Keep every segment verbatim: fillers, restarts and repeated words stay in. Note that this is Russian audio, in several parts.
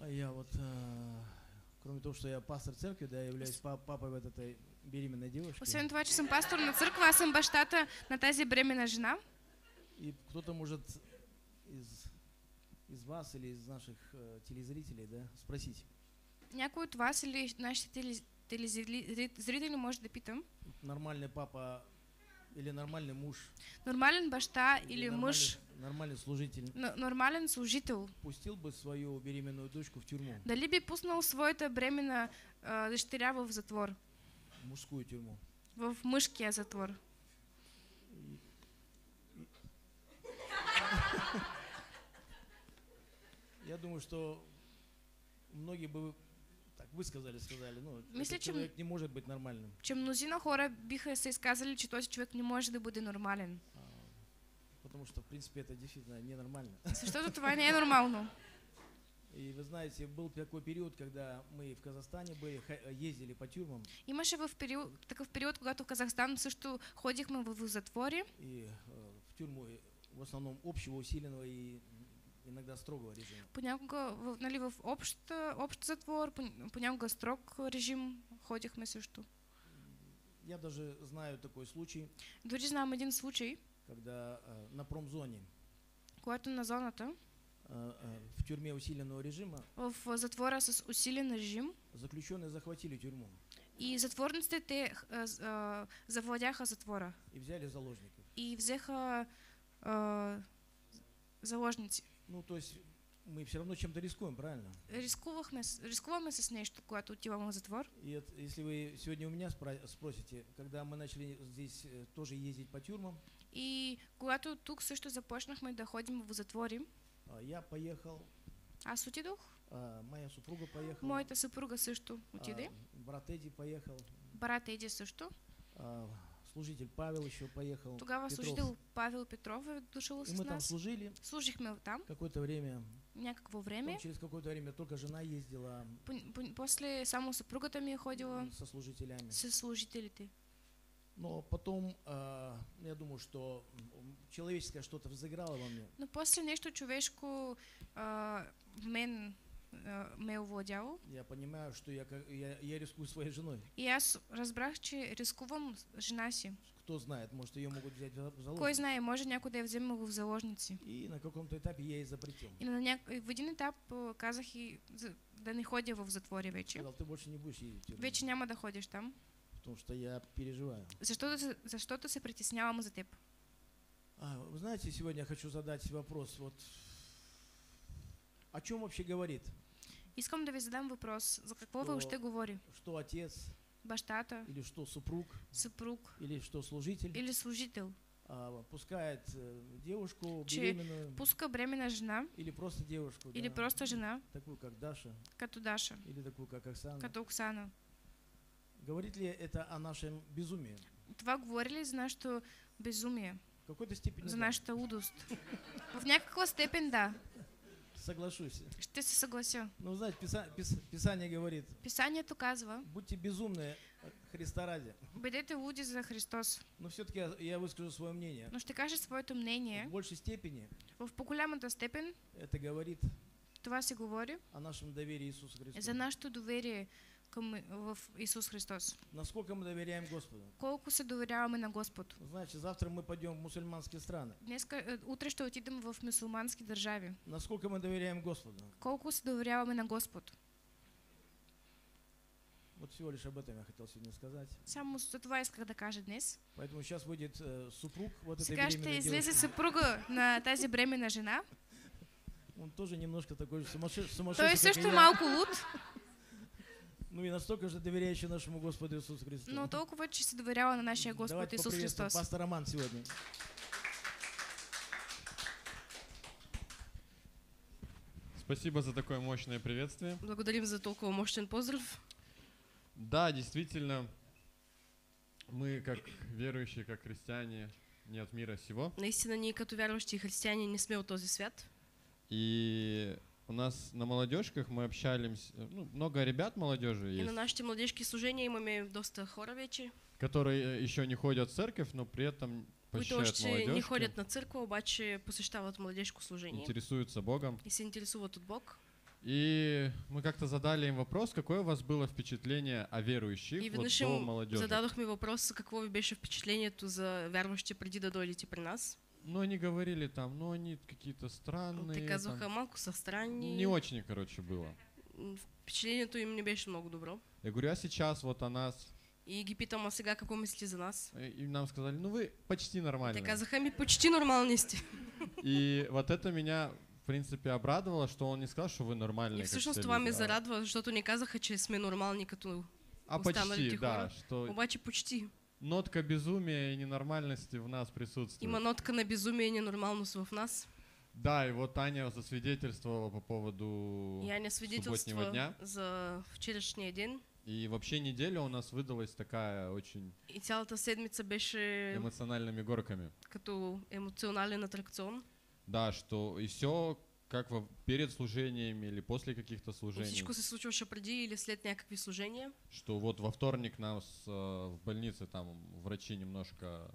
Я вот, э, кроме того, что я пастор церкви, да, я являюсь папой вот этой беременной девушки. Освен това, че съм пастор на църква, аз съм бащата на тази бременна жена. И кто-то может из, из вас или из наших э, телезрителей, да, спросить. Някой от вас или нашите телезрители може да питам. Нормальный папа или нормальный муж. Нормален баща или, или нормальный, муж. Нормальный служитель. Нормален служител. Пустил бы свою беременную дочку в тюрьму. Дали би пуснал своята бременна э, дъщеря в затвор? В мужскую тюрьму. В мъжкия затвор. И, и... Я думаю, что многие бы так высказали, сказали, ну, Мисля, этот человек че, не может быть нормальным. Че мнозина хора биха се изказали, че този човек не може да бъде нормален. А, потому что, в принципе, это действительно ненормально. Защото това не е нормално. И вы знаете, был такой период, когда мы в Казахстане были, ездили по тюрьмам. Имаше в период, такъв период, когато в Казахстан също ходихме в затвори. И э, в тюрьму в основном общего усиленного и иногда строгого режима. Понякога, в, нали, в общ, общ затвор, понякога строг режим ходихме също. Я даже знаю такой случай. Дори знам един случай, когда э, на промзоне, когато на зоната, в тюрьме усиленного режима, в затвора с усилен режим, заключенные захватили тюрьму. И затворниците те завладяха затвора. И взяли заложников. И взеха э, заложници. Ну, то есть мы все равно чем-то рискуем, правильно? Рискувахме, рискуваме с нещо, когато отиваме в затвор. И это, если вы сегодня у меня спросите, когда мы начали здесь тоже ездить по тюрьмам. И когато тук също започнахме да ходим в затвори. Я поехал. Аз отидох. Моя супруга поехала. Моята съпруга също отиде. Брат Еди поехал. Брат Еди също. Служитель Павел еще поехал. Тогава Петров. служител Павел Петров е дошъл с нас. И мы там служили. Служихме там. Какое-то время. Някакво време. Потом через какое-то время только жена ездила. После само съпругата ми е ходила. Со служителями. С служителите. Но потом, э, я думаю, что человеческое что-то взыграло во мне. Но после нещо човешко э, в мен э, ме овладяло. Я понимаю, что я, я, я рискую своей женой. И аз разбрах, че рискувам жена си. Кто знает, может ее могут взять в заложници. Кой знае, може някой да я вземе в заложници. И на каком-то этапе я ей запретил. И на ня... в един етап казах и да не ходя в затвори вече. Сказал, ты больше не будешь ездить в тюрьму. Вече няма да ходиш там. Потому что я переживаю. Защото, защото се притеснявам за теб. А, вы знаете, сегодня я хочу задать вопрос. Вот, о чем вообще говорит? Искам да ви задам въпрос. За какво что, въобще говори? Что отец? Бащата? Или что супруг? Съпруг? Или что служитель? Или служител? А, пускает э, девушку че беременную? Пуска бременна жена? Или просто девушку? Или да, просто жена? Такую, как Даша? Като Даша? Или такую, как Оксана? Като Оксана? Говорит ли это о нашем безумии? Това говори ли за нашето безумие? В какой-то степени за да. нашата лудост? В някаква степен да. Соглашусь. Ще се съглася. Ну, знаете, писа, пис, Писание говорит. Писанието казва. Будьте безумны Христа ради. Бъдете луди за Христос. Но все-таки я, я выскажу свое мнение. Но ще кажа своето мнение. В большей степени. В по-голямата степен. Это говорит. Това се говори. О нашем доверии Иисусу Христу. За нашето доверие към в Исус Христос. Насколько мы доверяем Господу? Колко се доверяваме на Господ? Значит, завтра мы пойдем в мусульманские страны. Днеска, утре ще отидем в мюсюлмански държави. Насколько мы доверяем Господу? Колко се доверяваме на Господ? Вот всего лишь об этом я хотел сегодня сказать. Само за това исках да кажа днес. Поэтому сейчас выйдет э, супруг вот этой Сега беременной ще излезе девушки. съпруга на тази бременна жена. Он тоже немножко такой же сумасшедший, сумасшедший. Той е също малко луд. Ну и настолько же доверяющий нашему Господу Иисусу Христу. Но толкова, че се доверява на нашия Господ Давайте Исус Христос. пастор Роман сегодня. Спасибо за такое мощное приветствие. Благодарим за толкова мощен поздрав. Да, действительно, мы как верующие, как христиане, не от мира сего. Наистина ние като вярващи християни не сме от този свят. И у нас на молодежках мы общались, ну, много ребят молодежи И есть, на нашите младежки служения имаме доста хора вече, которые еще не ходят в церковь, но при этом които посещают още не молодежки, ходят на църква, обаче посещават младежко служение интересуются Богом. И се интересуват от Бог. И мы как-то задали им вопрос, какое у вас было впечатление о верующих И вот веднъж до им молодежи. зададохме въпроса какво ви беше впечатлението за вярващи преди да дойдете при нас. Ну, они говорили там, ну, они какие-то странные. Те казваха, там. малко са странни. Не очень, короче, было. М, Впечатлението им не беше много добро. Я говорю, а сейчас вот о нас. И ги питам, а сега какво мислите за нас? И нам сказали, ну, вы почти Те нормальные. казаха, ми почти нормални сте. И вот это меня, в принципе, обрадовало, что он не сказал, что вы нормальные. И как всъщност все това ме люди, а- зарадва, защото не казаха, че сме нормални като А останалите почти, да, хора. что Обаче почти. нотка безумия и ненормальности в нас присутствует. Има нотка на безумие и ненормалност в нас. Да, и вот Аня засвидетельствовала по поводу И Аня субботнего свидетелства дня. за вчерашния ден. И вообще неделя у нас выдалась такая очень И цялата седмица беше эмоциональными горками. като емоционален атракцион. Да, что и все как во, перед служениями или после каких-то И служений. всичко се случваше преди или след някакви служения. Что вот во вторник нас э, в больнице там врачи немножко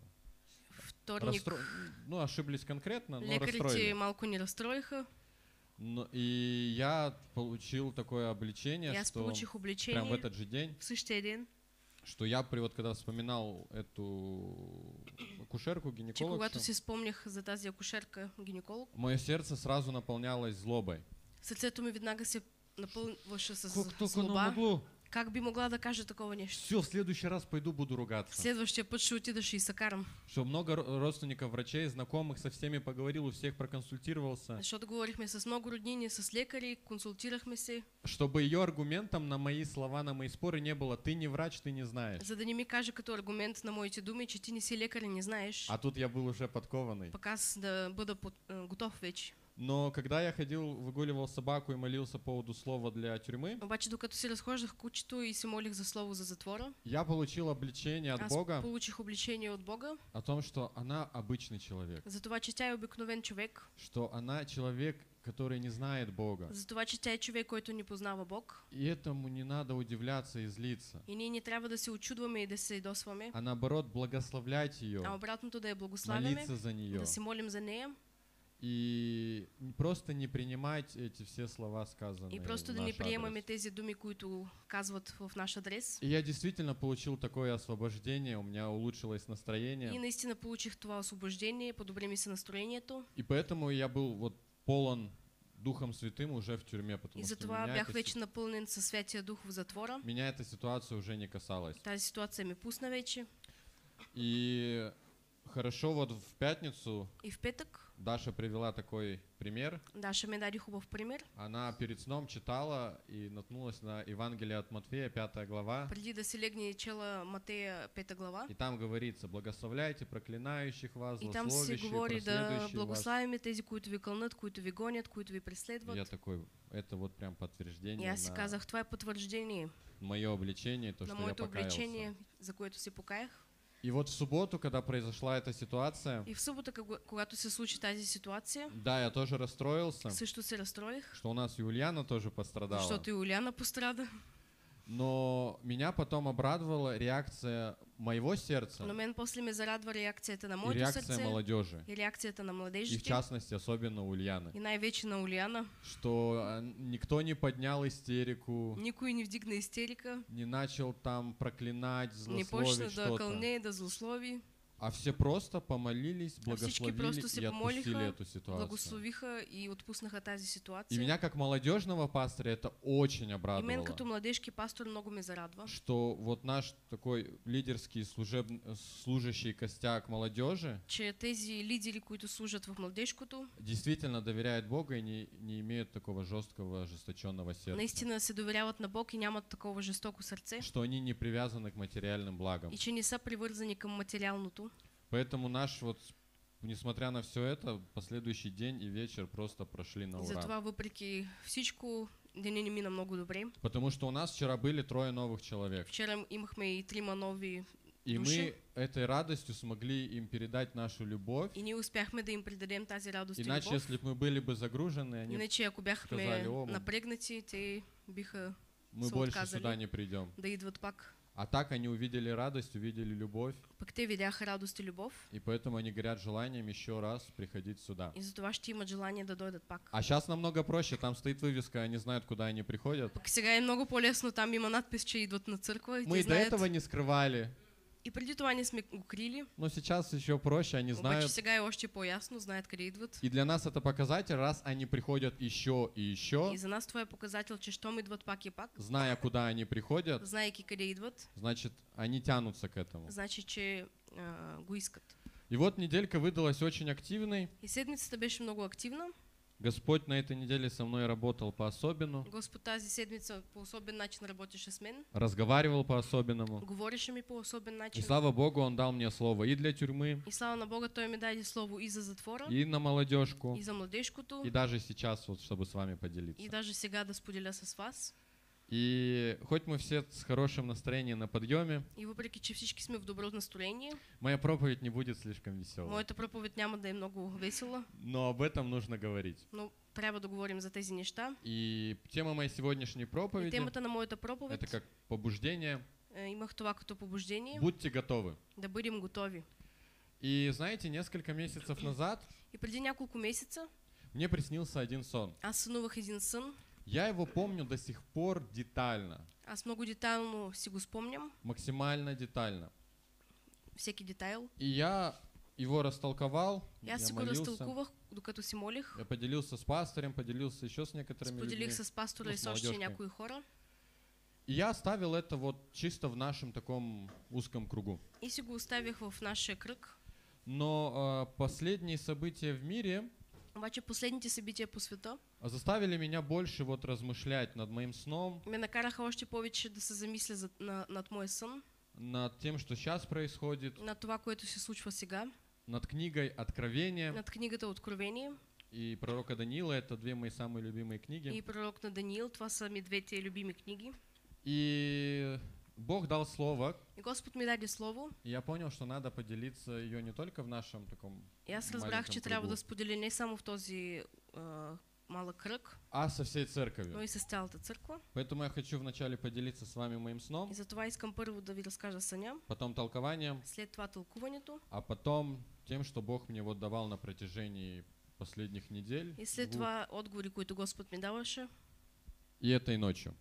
Вторник расстро... ну, ошиблись конкретно, но лекарите расстроили. малко ни разстроиха. Но, и я получил такое обличение, И аз что получих прям в обличение этот же день, в същия ден, что я при вот когда вспоминал эту акушерку, че гинеколог, когато си спомнях за тази акушерка гинеколог, мое сердце сразу наполнялось злобой. сърцето ми веднага се напълваше с Как только оно злоба. могло. Как би могла да каже такова нещо? Все, в следующий раз пойду буду ругаться. Следващия път ще отидаш и се карам. Что много ро- родственников, врачей, знакомых, со всеми поговорил, у всех проконсултировался, Защото говорихме с много роднини, с лекари, консултирахме се, чтобы ее аргументом на мои слова, на мои споры не было «ты не врач, ты не знаешь». за да не ми каже като аргумент на моите думи, че ти не си лекар и не знаеш. А тут я был уже подкованный. Пък аз да бъда под, а, готов вече. Но когда я ходил, выгуливал собаку и молился по поводу слова для тюрьмы, Обаче докато си разхождах кучето и се молих за слово за затвора, я получил обличение от аз Бога получих обличение от Бога о том, что она обычный человек, за това, че тя е обикновен човек, что она человек, который не знает Бога. за това, че тя е човек, който не познава Бог. И этому не надо удивляться и злиться, И ние не трябва да се очудваме и да се досваме, а наоборот благословлять а ее, обратното да я благославяме, молиться за нее да се молим за нея и просто не принимать эти все слова, сказанные и просто в да не наш приемаме адрес. тези думи, които казват в наш адрес. И я действительно получил такое освобождение, у меня улучшилось И настроение, наистина получих това освобождение, подобри ми се настроението. и поэтому я был вот полон Духом Святым уже в тюрьме, потому И что затова меня, бях эта, вече си- напълнен със Святия Дух в затвора. меня эта ситуация уже не касалась. Тази ситуация ме пусна вече. И хорошо, вот в пятницу И в петък Даша привела такой пример. Даша ми даде хубав пример. Она перед сном читала и наткнулась на Евангелие от Матфея, пятая глава. Преди да се легне чела Матея пета глава. И там говорится: благословляйте проклинающих вас, И там се злословящих, говори да проследующих вас. благославяме тези, които ви кълнат, които ви гонят, които ви И преследват. я такой, это вот прям И подтверждение аз си на казах, това е потвърждение мое обличение, то, на что я моето покаялся. обличение, за което се покаях. И вот в субботу, когда произошла эта ситуация, И в събота, кога- когато се случи тази ситуация, да, я тоже расстроился, също се разстроих, что у нас и Ульяна тоже пострадала. защото и Уляна пострада. Но меня потом обрадовала реакция моего сердца Но мен после ме зарадва реакцията на и моето реакция сърце молодежи. и реакцията на И в младежите. частности, особенно Ульяны. И най-вече на Уляна. Что а, никто не поднял истерику, Никой не вдигна истерика, не начал там проклинать, не почна злословить да что-то. кълне, да злослови. А все просто помолились, А всички благословили просто се и отпустили помолиха, эту ситуацию. благословиха и отпуснаха тази И ситуация. меня как молодежного пастора это очень И мен обрадовало. като младежки пастор много ме зарадва, Что вот наш такой лидерский служеб... служащий костяк молодежи че тези лидери, които служат в младежкото, действительно доверяют Бога и не, не имеют такого жесткого, ожесточенного сердца. наистина се доверяват на Бог и нямат такова жестоко сърце. Что они не привязаны к материальным благам. И че не са привързани към материалното. Поэтому наш вот, несмотря на все это, последующий день и вечер просто прошли на И ура. затова въпреки всичко, денят ни мина много добре. Потому что у нас вчера были трое новых человек. Вчера имахме и трима нови И души. мы этой радостью смогли им передать нашу любовь. И ние успяхме да им предадем тази радост и Иначе, любов. если бы мы были бы загружены, они, Иначе, ако бяхме сказали, «О, м- напрегнати, те биха мы се больше отказали сюда не придем. да идват пак. А так они увидели радость, увидели любовь, Пък те видяха радост и любов и поэтому они горят желанием еще раз приходить сюда. и затова ще имат желание да дойдат пак. А сейчас намного проще, там стоит вывеска, они знают, куда они приходят. Пък сега е много по-лесно, там има надпис, че идват на църква и Мы те и до знаят. этого не скрывали, И преди това ние сме го крили, но сейчас еще проще, они обаче знают. сега е още по-ясно, знаят къде идват. И для нас это показатель, раз они приходят еще и еще, И за нас това е показател, че щом идват пак и пак, зная, куда они приходят, знаейки къде идват, значит, они тянутся к этому. значи, че а, го искат. И вот неделька выдалась очень активной. И седмицата беше много активна. Господь на этой неделе со мной работал по-особенному, Господ тази седмица по особен начин работеше с мен. разговаривал по-особенному. Говореше ми по особен И начин. слава Богу, Он дал мне слово и для тюрьмы, И слава на Бога, Той ми даде слово и за затвора, и на молодежку, и за младежкото, и даже сейчас, вот, чтобы с вами и поделиться. даже сега да споделя с вас. И хоть мы все с хорошим настроением на подъеме, И въпреки, че всички сме в добро настроение, моя проповедь не будет слишком веселой. моята проповед няма да е много весела, Но об этом нужно говорить. но трябва да говорим за тези неща. И тема моей сегодняшней И проповеди темата на моята — проповед, это как побуждение. е, имах това като побуждение, Будьте готовы. да бъдем готови. И знаете, несколько месяцев назад И преди няколко месеца мне приснился один сон. аз сънувах един сън. Я его помню до сих пор детально, Аз много детайлно си го спомням, максимально детально. всеки детайл. И я его растолковал, И аз я си го молился, разтълкувах, докато си молих. я поделился с пастором, поделился еще с некоторыми Споделих людьми. с пастора ну, и с с още молодежкой. някои хора. И я оставил это вот чисто в нашем таком узком кругу. И си го оставих в нашия кръг. Но а, последние события в мире Обаче последните събития по света заставили меня больше вот размышлять над моим сном, ме накараха още повече да се замисля за, на, над моя сън, над тем, что сейчас происходит, над това, което се случва сега, над книгой Откровения над книгата Откровение и пророка Даниила. Это две мои самые любимые книги. и пророк на Даниил. Това са ми двете любими книги. И Бог дал слово, И Господ ми даде слово. и я понял, что надо поделиться ее не только в нашем таком И аз разбрах, маленьком че трябва кругу, да споделя не само в този а, малък кръг, а со всей но церковью. и с цялата църква. Поэтому я хочу вначале поделиться с вами моим сном, И затова искам първо да ви разкажа съня, потом толкованием, след това тълкуването а потом тем, что Бог мне вот давал на протяжении последних недель и след двух, това отговори, които Господ ми даваше и этой ночью.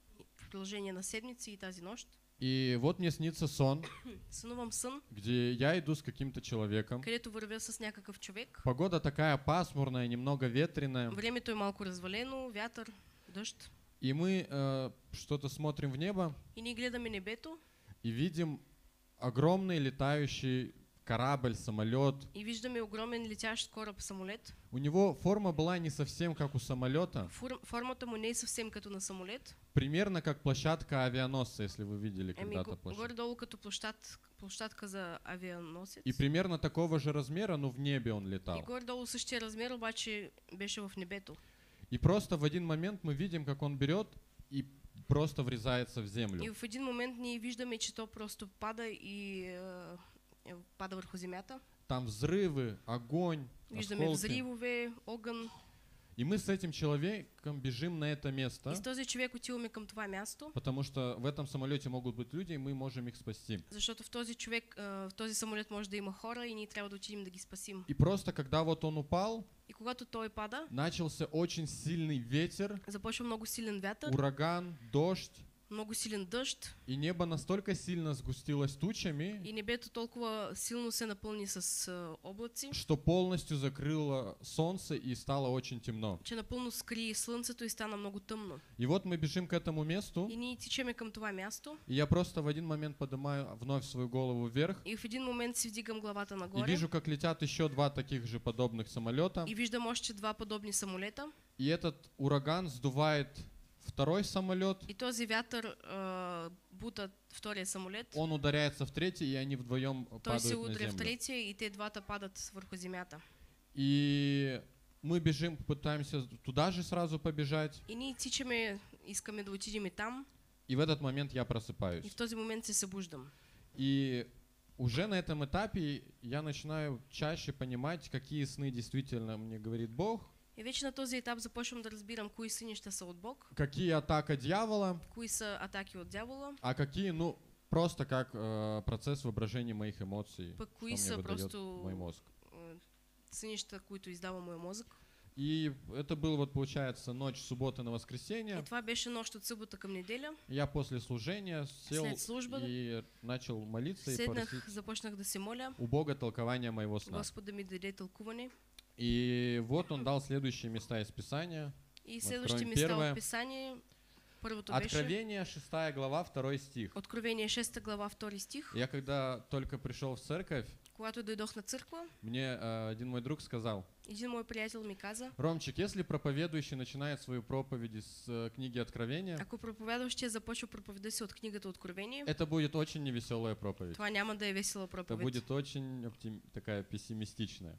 в продължение на седмици и тази нощ. И вот мне снится сон, Сънувам сън, где я иду с каким-то человеком. където вървя с някакъв човек. Погода такая пасмурная, немного ветреная. Времето е малко развалено, вятър, дъжд. И мы э, что-то смотрим в небо И ние гледаме небето и видим огромный летающий корабль, самолет. и виждаме огромен летящ кораб самолет. У него форма была не совсем как у самолета, Фур, формата му не е съвсем като на самолет. примерно как площадка авианосца, если вы видели Еми, когда-то го- площадку. горе-долу като площад, площадка за авианосец. И примерно такого же размера, но в небе он И летал. горе-долу същия размер, обаче беше в небето. И просто в один момент мы видим, как он берет и просто врезается в землю. И в един момент ние виждаме, че то просто пада и е, е, пада върху земята. Там взрывы, огонь, Виждаме осколки. взривове, огън. И мы с этим человеком бежим на это место, И с този човек отиваме към това място, потому что в этом самолете могут быть люди, и мы можем их спасти. защото в този човек, е, в този самолет може да има хора и ние трябва да отидем да ги спасим. И просто когда вот он упал, И когато той пада, начался очень сильный ветер, започва много силен вятър, ураган, дождь, много силен дъжд и небо настолько сильно сгустилось тучами, и небето толкова силно се напълни с е, облаци, что полностью закрыло солнце и стало очень темно. че напълно скри слънцето и стана много тъмно. И вот мы бежим к этому месту, И ние тичаме към това място и я просто в один момент поднимаю вновь свою голову вверх и в един момент си вдигам главата и нагоре вижу, как летят еще два таких же подобных самолета. и виждам още два подобни самолета. И этот ураган сдувает второй самолет, И този вятър е, бута втория самолет. он ударяется в третий, и они вдвоем Той се падают на удря в землю. третия и те двата падат върху земята. И мы бежим, пытаемся туда же сразу побежать, И ние тичаме, искаме да отидем и там. и в этот момент я И просыпаюсь. в този момент се събуждам. И уже на этом этапе я начинаю чаще понимать, какие сны действительно мне говорит Бог, И вече на този етап започвам да разбирам кои съни ще са от Бог, какие атака дьявола, кои са атаки от дявола, а какие, ну, просто как э, процесс воображения моих эмоций, Пък что кои мне са выдает просто мой мозг. а, сънища, които издава моят мозък. И это было, вот, получается, ночь субботы на И воскресенье. това беше нощ от събота към неделя. Я после служения сел След служба и начал молиться и седнах, просить започнах да се моля. у Бога толкования моего сна. Господ да ми даде тълкуване. И вот он дал следующие места из Писания. И Откроем следващите места первое. от Писание. Първото беше Откровение, шестая глава, второй стих. Откровение шеста глава, втори стих. Я когда только пришел в церковь, Когато дойдох на църква, мне э, один мой друг сказал: един мой приятел ми каза, Ромчик, если проповедующий начинает свою проповедь с э, книги Откровения, ако проповядващия започва проповеда си от книгата Откровение, это будет очень невеселая проповедь. това няма да е весела Это проповед. будет очень оптим- такая пессимистичная.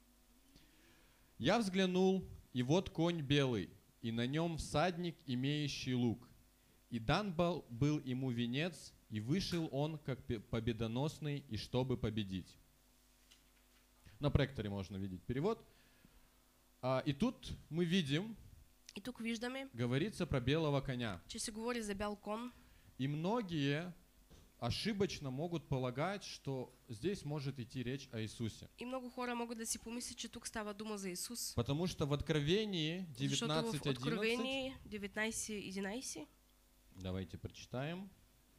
Я взглянул, и вот конь белый, и на нем всадник, имеющий лук. И дан был, был ему венец, и вышел он как пе- победоносный, и чтобы победить. На проекторе можно видеть перевод. А, и тут мы видим, И тук виждаме, говорится про белого коня. че се говори за бял кон. И многие ошибочно могут полагать, что здесь может идти речь о Иисусе. И много хора могат да си помислят, че тук става дума за Исус. Потому что в Откровении Защото в девятнадцать одиннадцать, Откровение деветнайсет единайсет давайте прочитаем.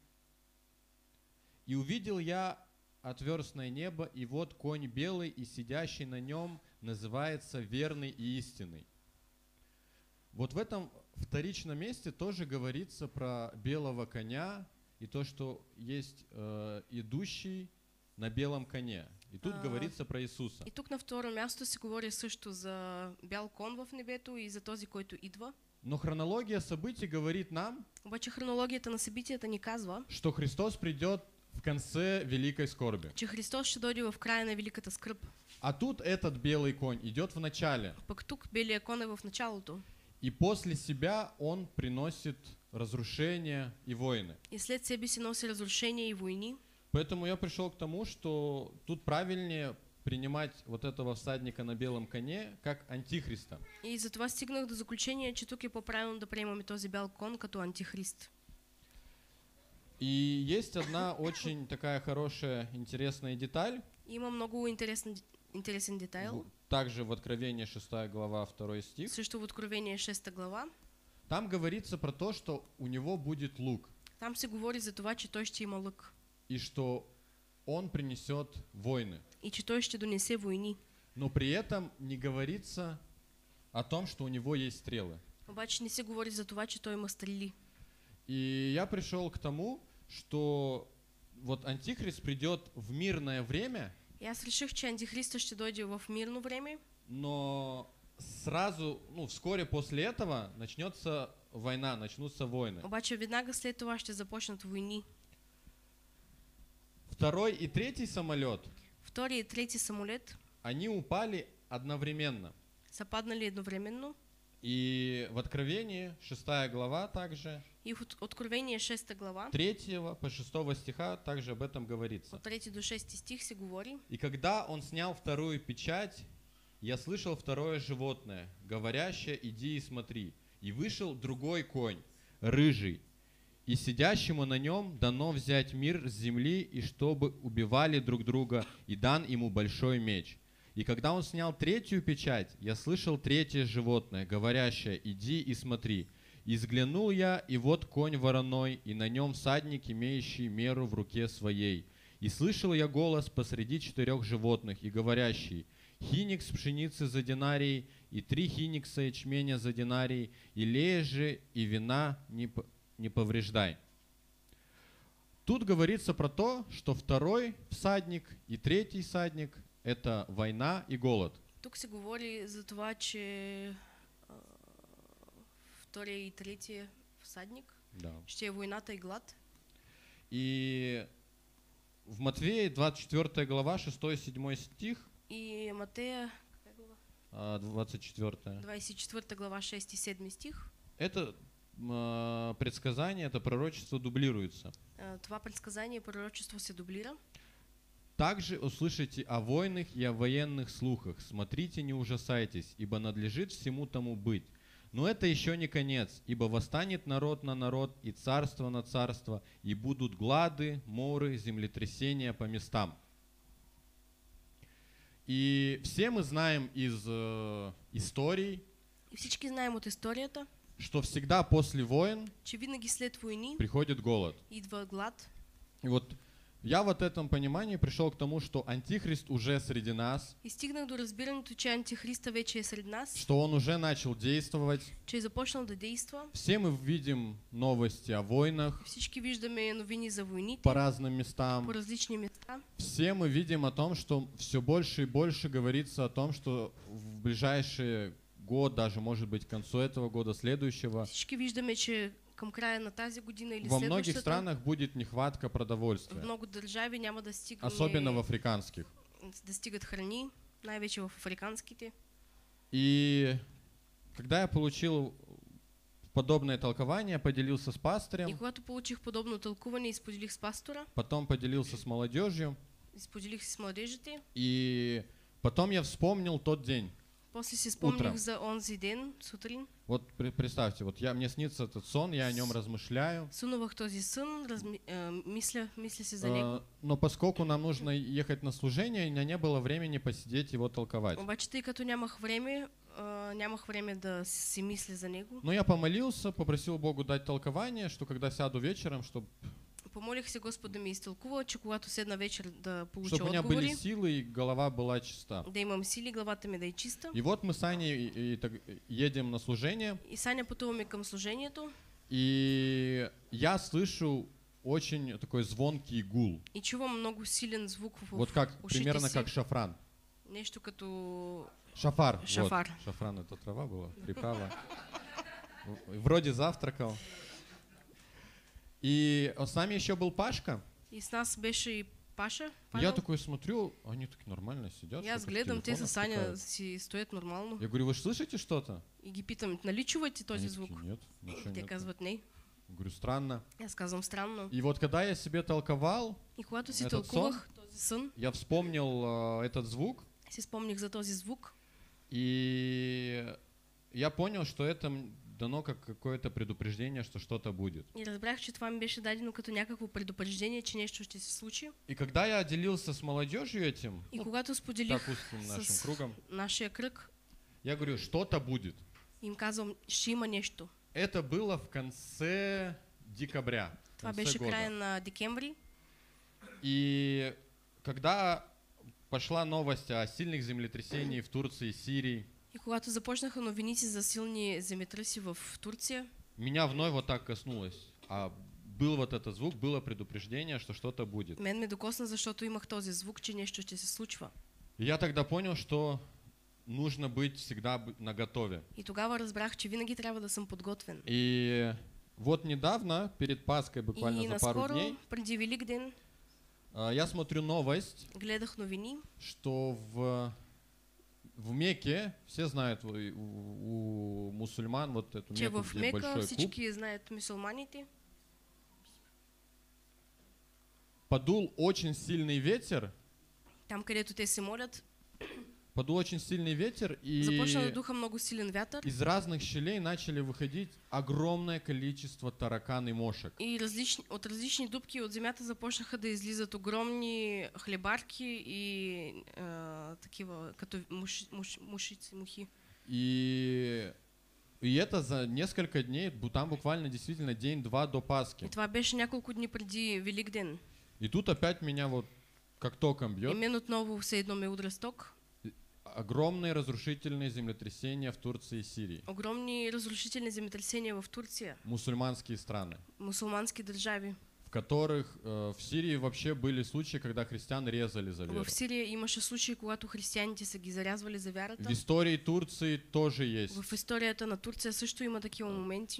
«И увидел я отверстное небо, и вот конь белый, и сидящий на нем называется верный и истинный». Вот в этом вторичном месте тоже говорится про белого коня и то, что есть э, идущий на белом коне. И тут А. говорится про Иисуса. И тук на второ място се говори също за бял кон в небето и за този, който идва. Но хронология событий говорит нам, Обаче хронологията на събитията ни казва, что Христос придет в конце великой скорби. че Христос ще дойде в края на великата скръб. А тут этот белый конь идет в начале. Пък тук белия кон е в началото. И после себя он приносит разрушение и войны. И след себе си носи разрушения и войни. Поэтому я пришел к тому, что тут правильнее принимать вот этого всадника на белом коне как антихриста. И затова стигнах до заключение, че тук е по-правилно да приемаме този бял кон като антихрист. И есть одна очень такая хорошая, интересная деталь. Има много интересен, интересен детайл. в- Также в Откровении шестая глава, второй стих. Също в Откровение шеста глава. Там говорится про то, что у него будет лук. Там се говори за това, че той ще има лък. И что он принесет войны. И че той ще донесе войни. Но при этом не говорится о том, что у него есть стрелы. Обаче не се говори за това, че той има стрели. И я пришел к тому, что вот Антихрист придет в мирное время, И аз реших, че антихриста ще дойде в мирно време, но сразу, ну, вскоре после этого начнется война, начнутся войны. обаче веднага след това ще започнат войни. Второй и третий самолет, Втори и трети самолет они упали одновременно. са паднали едновременно. И в Откровении, шестая глава также, И в От- Откровение шеста глава, третьего по шестого стиха также об этом говорится. от трети до шести стих се говори. И когда он снял вторую печать, я слышал второе животное, говорящее: «Иди и смотри». И вышел другой конь, рыжий, и сидящему на нем дано взять мир с земли, и чтобы убивали друг друга, и дан ему большой меч. И когда он снял третью печать, я слышал третье животное, говорящее: «Иди и смотри». И взглянул я, и вот конь вороной, и на нем всадник, имеющий меру в руке своей. И слышал я голос посреди четырех животных, и говорящий: «Хиникс пшеницы за динарий, и три хиникса ячменя за динарий, и лея же, и вина не, п- не повреждай». Тут говорится про то, что второй всадник и третий всадник — это война и голод. Тук се говори за това, че а, втория и третия всадник Да. ще е войната и глад. И в Матвея двадцать четвёртая глава, шестой-седьмой стих, И Матея, какая глава? а, двадцать четвёртая. двадесет четвърта глава, шести и седми стих. Это м, предсказание, это пророчество дублируется. А, това предсказание и пророчество се дублира. Также услышите о войнах и о военных слухах. Смотрите, не ужасайтесь, ибо надлежит всему тому быть. Но это еще не конец, ибо восстанет народ на народ и царство на царство, и будут глады, моры, землетрясения по местам. И все мы знаем из э, историй, И всички знаем от историята, что всегда после войн че винаги след войни приходит голод. идва глад. И вот я в этом понимании пришел к тому, что Антихрист уже среди нас, И стигнах до разбирането, че Антихриста вече е сред нас, что он уже начал действовать. че е започнал да действа. Все мы видим новости о войнах Всички виждаме новини за войните по разным местам. по различни места. Все мы видим о том, что все больше и больше говорится о том, что в ближайший год, даже может быть к концу этого года, следующего, Всички виждаме, че към края на тази година или во многих следващата, странах будет нехватка в продовольствия, много държави няма да стигне, особенно в африканских. да стигат храни, най-вече в африканските. И когда я получил подобное толкование, поделился с И пастырем, когато получих подобно тълкуване, изподелих с пастора, потом поделился с молодежью, изподелих с младежите, и потом я вспомнил тот день. после си спомних Утром. за онзи ден, сутрин. Вот при- представьте, вот я, мне снится этот сон, я о нем размышляю. Сънувах този сън, разми, а, мисля, мисля си за Э, него. Но поскольку нам нужно ехать на служение, у меня не было времени посидеть его толковать. Обаче, тъй като нямах време, а, нямах време да си мисля за него. Но я помолился, попросил Богу дать толкование, что когда сяду вечером, чтобы Помолих се Господ да ми изтълкува, че когато седна вечер да получа у меня были отговори, силы и голова была чиста. да имам сили, главата ми да е чиста. И вот мы с Аней и- и так едем на служение, И Саня пътуваме към служението и я слышу очень такой звонкий гул. и чувам много силен звук в Вот как, ушите примерно си. как шафран. Нещо като Шафар. Шафар. Вот. Шафран — это трава была, приправа. В- Вроде завтракал. И с нами еще был Пашка. и с нас беше и Паша. Я Павел. такой смотрю, они так нормально сидят. И аз что-то в гледам, те телефонах с Саня тыкают. си стоят нормално. Я говорю, вы ж слышите что-то? И ги питам, нали чувате този Они звук? такие, нет, ничего Те нет. казват не. Говорю, странно. И аз казвам странно. И вот когда я себе толковал, И когато си Этот тълкувах този сън, я вспомнил э, этот звук, си спомних за този звук и я понял, что это м- дано как какое-то предупреждение, что что-то будет. и разбрах, че това ми беше дадено като някакво предупреждение, че нещо ще се случи. И когда я делился с молодежью этим, И ну, когато так споделих узким нашим с кругом, нашия кръг, я говорю, что-то будет. им казвам, ще има нещо. Это было в конце декабря. в Това конце беше года. края на декември. И когда пошла новост о сильных землетрясениях в Турции и Сирии, И когато започнаха новините за силни земетръси в Турция, меня вновь вот так коснулось. А был вот этот звук, было предупреждение, что что-то будет. мен ме докосна, защото имах този звук, че нещо ще се случва. И я тогда понял, что нужно быть всегда б- наготове. И тогава разбрах, че винаги трябва да съм подготвен. И вот недавно, перед Пасхой, буквально И за пару наскоро, дней, преди Великден, а, я смотрю новость, гледах новини, что в, в Мекке, все знают у, у- у мусульман вот эту че Мекку, в где Мека большой куб, всички знаят мюсюлманите. подул очень сильный ветер, Там, където те се молят, подул очень сильный ветер, и започна да духа много силен вятър. из разных щелей начали выходить огромное количество таракан и мошек. И различни, от различни дупки от земята започнаха да излизат огромни хлебарки и а, такива, като муши, муш, мушици, мухи. И, и это за несколько дней, бу- там буквально действительно день-два до Пасхи. И това беше няколко дни преди Великден. И тут опять меня вот как током И бьет. мен отново все едно ме удря с ток. Огромные разрушительные землетрясения в Турции и Сирии. Огромни разрушителни земетресения в Турция, Мусульманские страны, мусулмански държави. в которых э, в Сирии вообще были случаи, когда христиан резали за веру. В Сирия имаше случаи, когато християните са ги зарязвали за В вярата. истории Турции тоже есть. В историята на Турция също има такива моменти.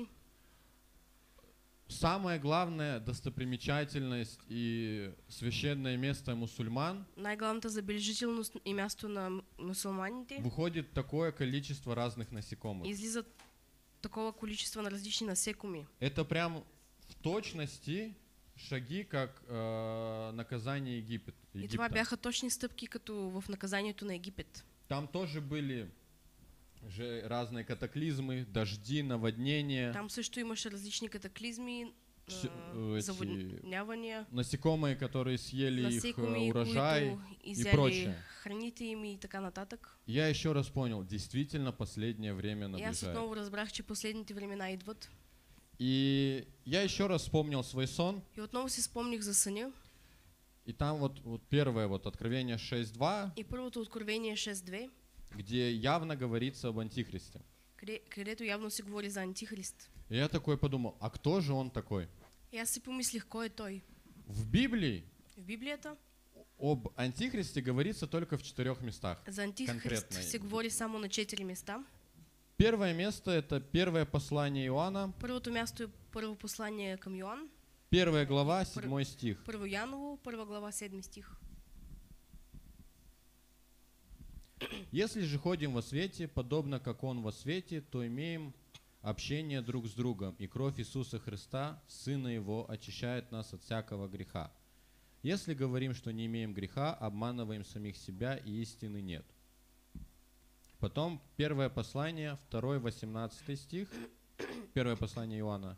Самая главная достопримечательность и священное место мусульман Най-главната забележителност и място на м- мусулманите выходит такое количество разных насекомых. излизат такова количество на различни насекоми. Это прям в точности шаги, как э, наказание Египет, И това Египта. бяха точни стъпки, като в наказанието на Египет. Там тоже были же разные катаклизмы, дожди, наводнения, Там също имаше различни катаклизми, Всё, а, эти заводнявания, насекомые, которые съели их э, насекоми, урожай които и изяли прочее. храните им и така нататък. Я еще раз понял, действительно последнее время И аз наближает. отново разбрах, че последните времена идват. И я еще раз вспомнил свой сон, И отново си спомних за съня. и там вот, вот первое вот Откровение шесть два, И първото Откровение шест две, где явно говорится об Антихристе. къде, където явно се говори за Антихрист. И я такой подумал, а кто же он такой? И аз си помислих, кой е той? В Библии В Библията об Антихристе говорится только в четырех местах. за Антихрист Конкретно. се говори само на четири места. Первое место — это первое послание Иоанна, Първото място е първо послание към Йоан, первая глава, седьмой стих. първо Яново, първа глава, седми стих. Если же ходим во свете, подобно как Он во свете, то имеем общение друг с другом, и кровь Иисуса Христа, Сына Его, очищает нас от всякого греха. Если говорим, что не имеем греха, обманываем самих себя, и истины нет. Потом первое послание, второй, восемнадцатый стих, первое послание Иоанна,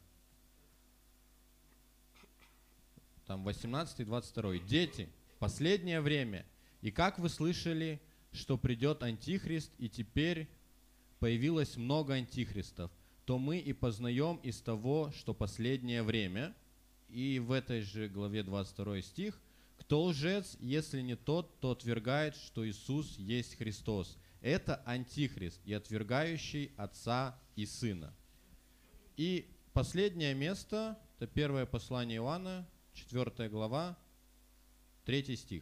там восемнадцатый, двадцать второй. Дети, последнее время, и как вы слышали, что придет Антихрист, и теперь появилось много антихристов, то мы и познаем из того, что последнее время, и в этой же главе двадцать второй стих, кто лжец, если не тот, то отвергает, что Иисус есть Христос. Это Антихрист и отвергающий Отца и Сына. И последнее место, это первое послание Иоанна, четвёртая глава, третий стих.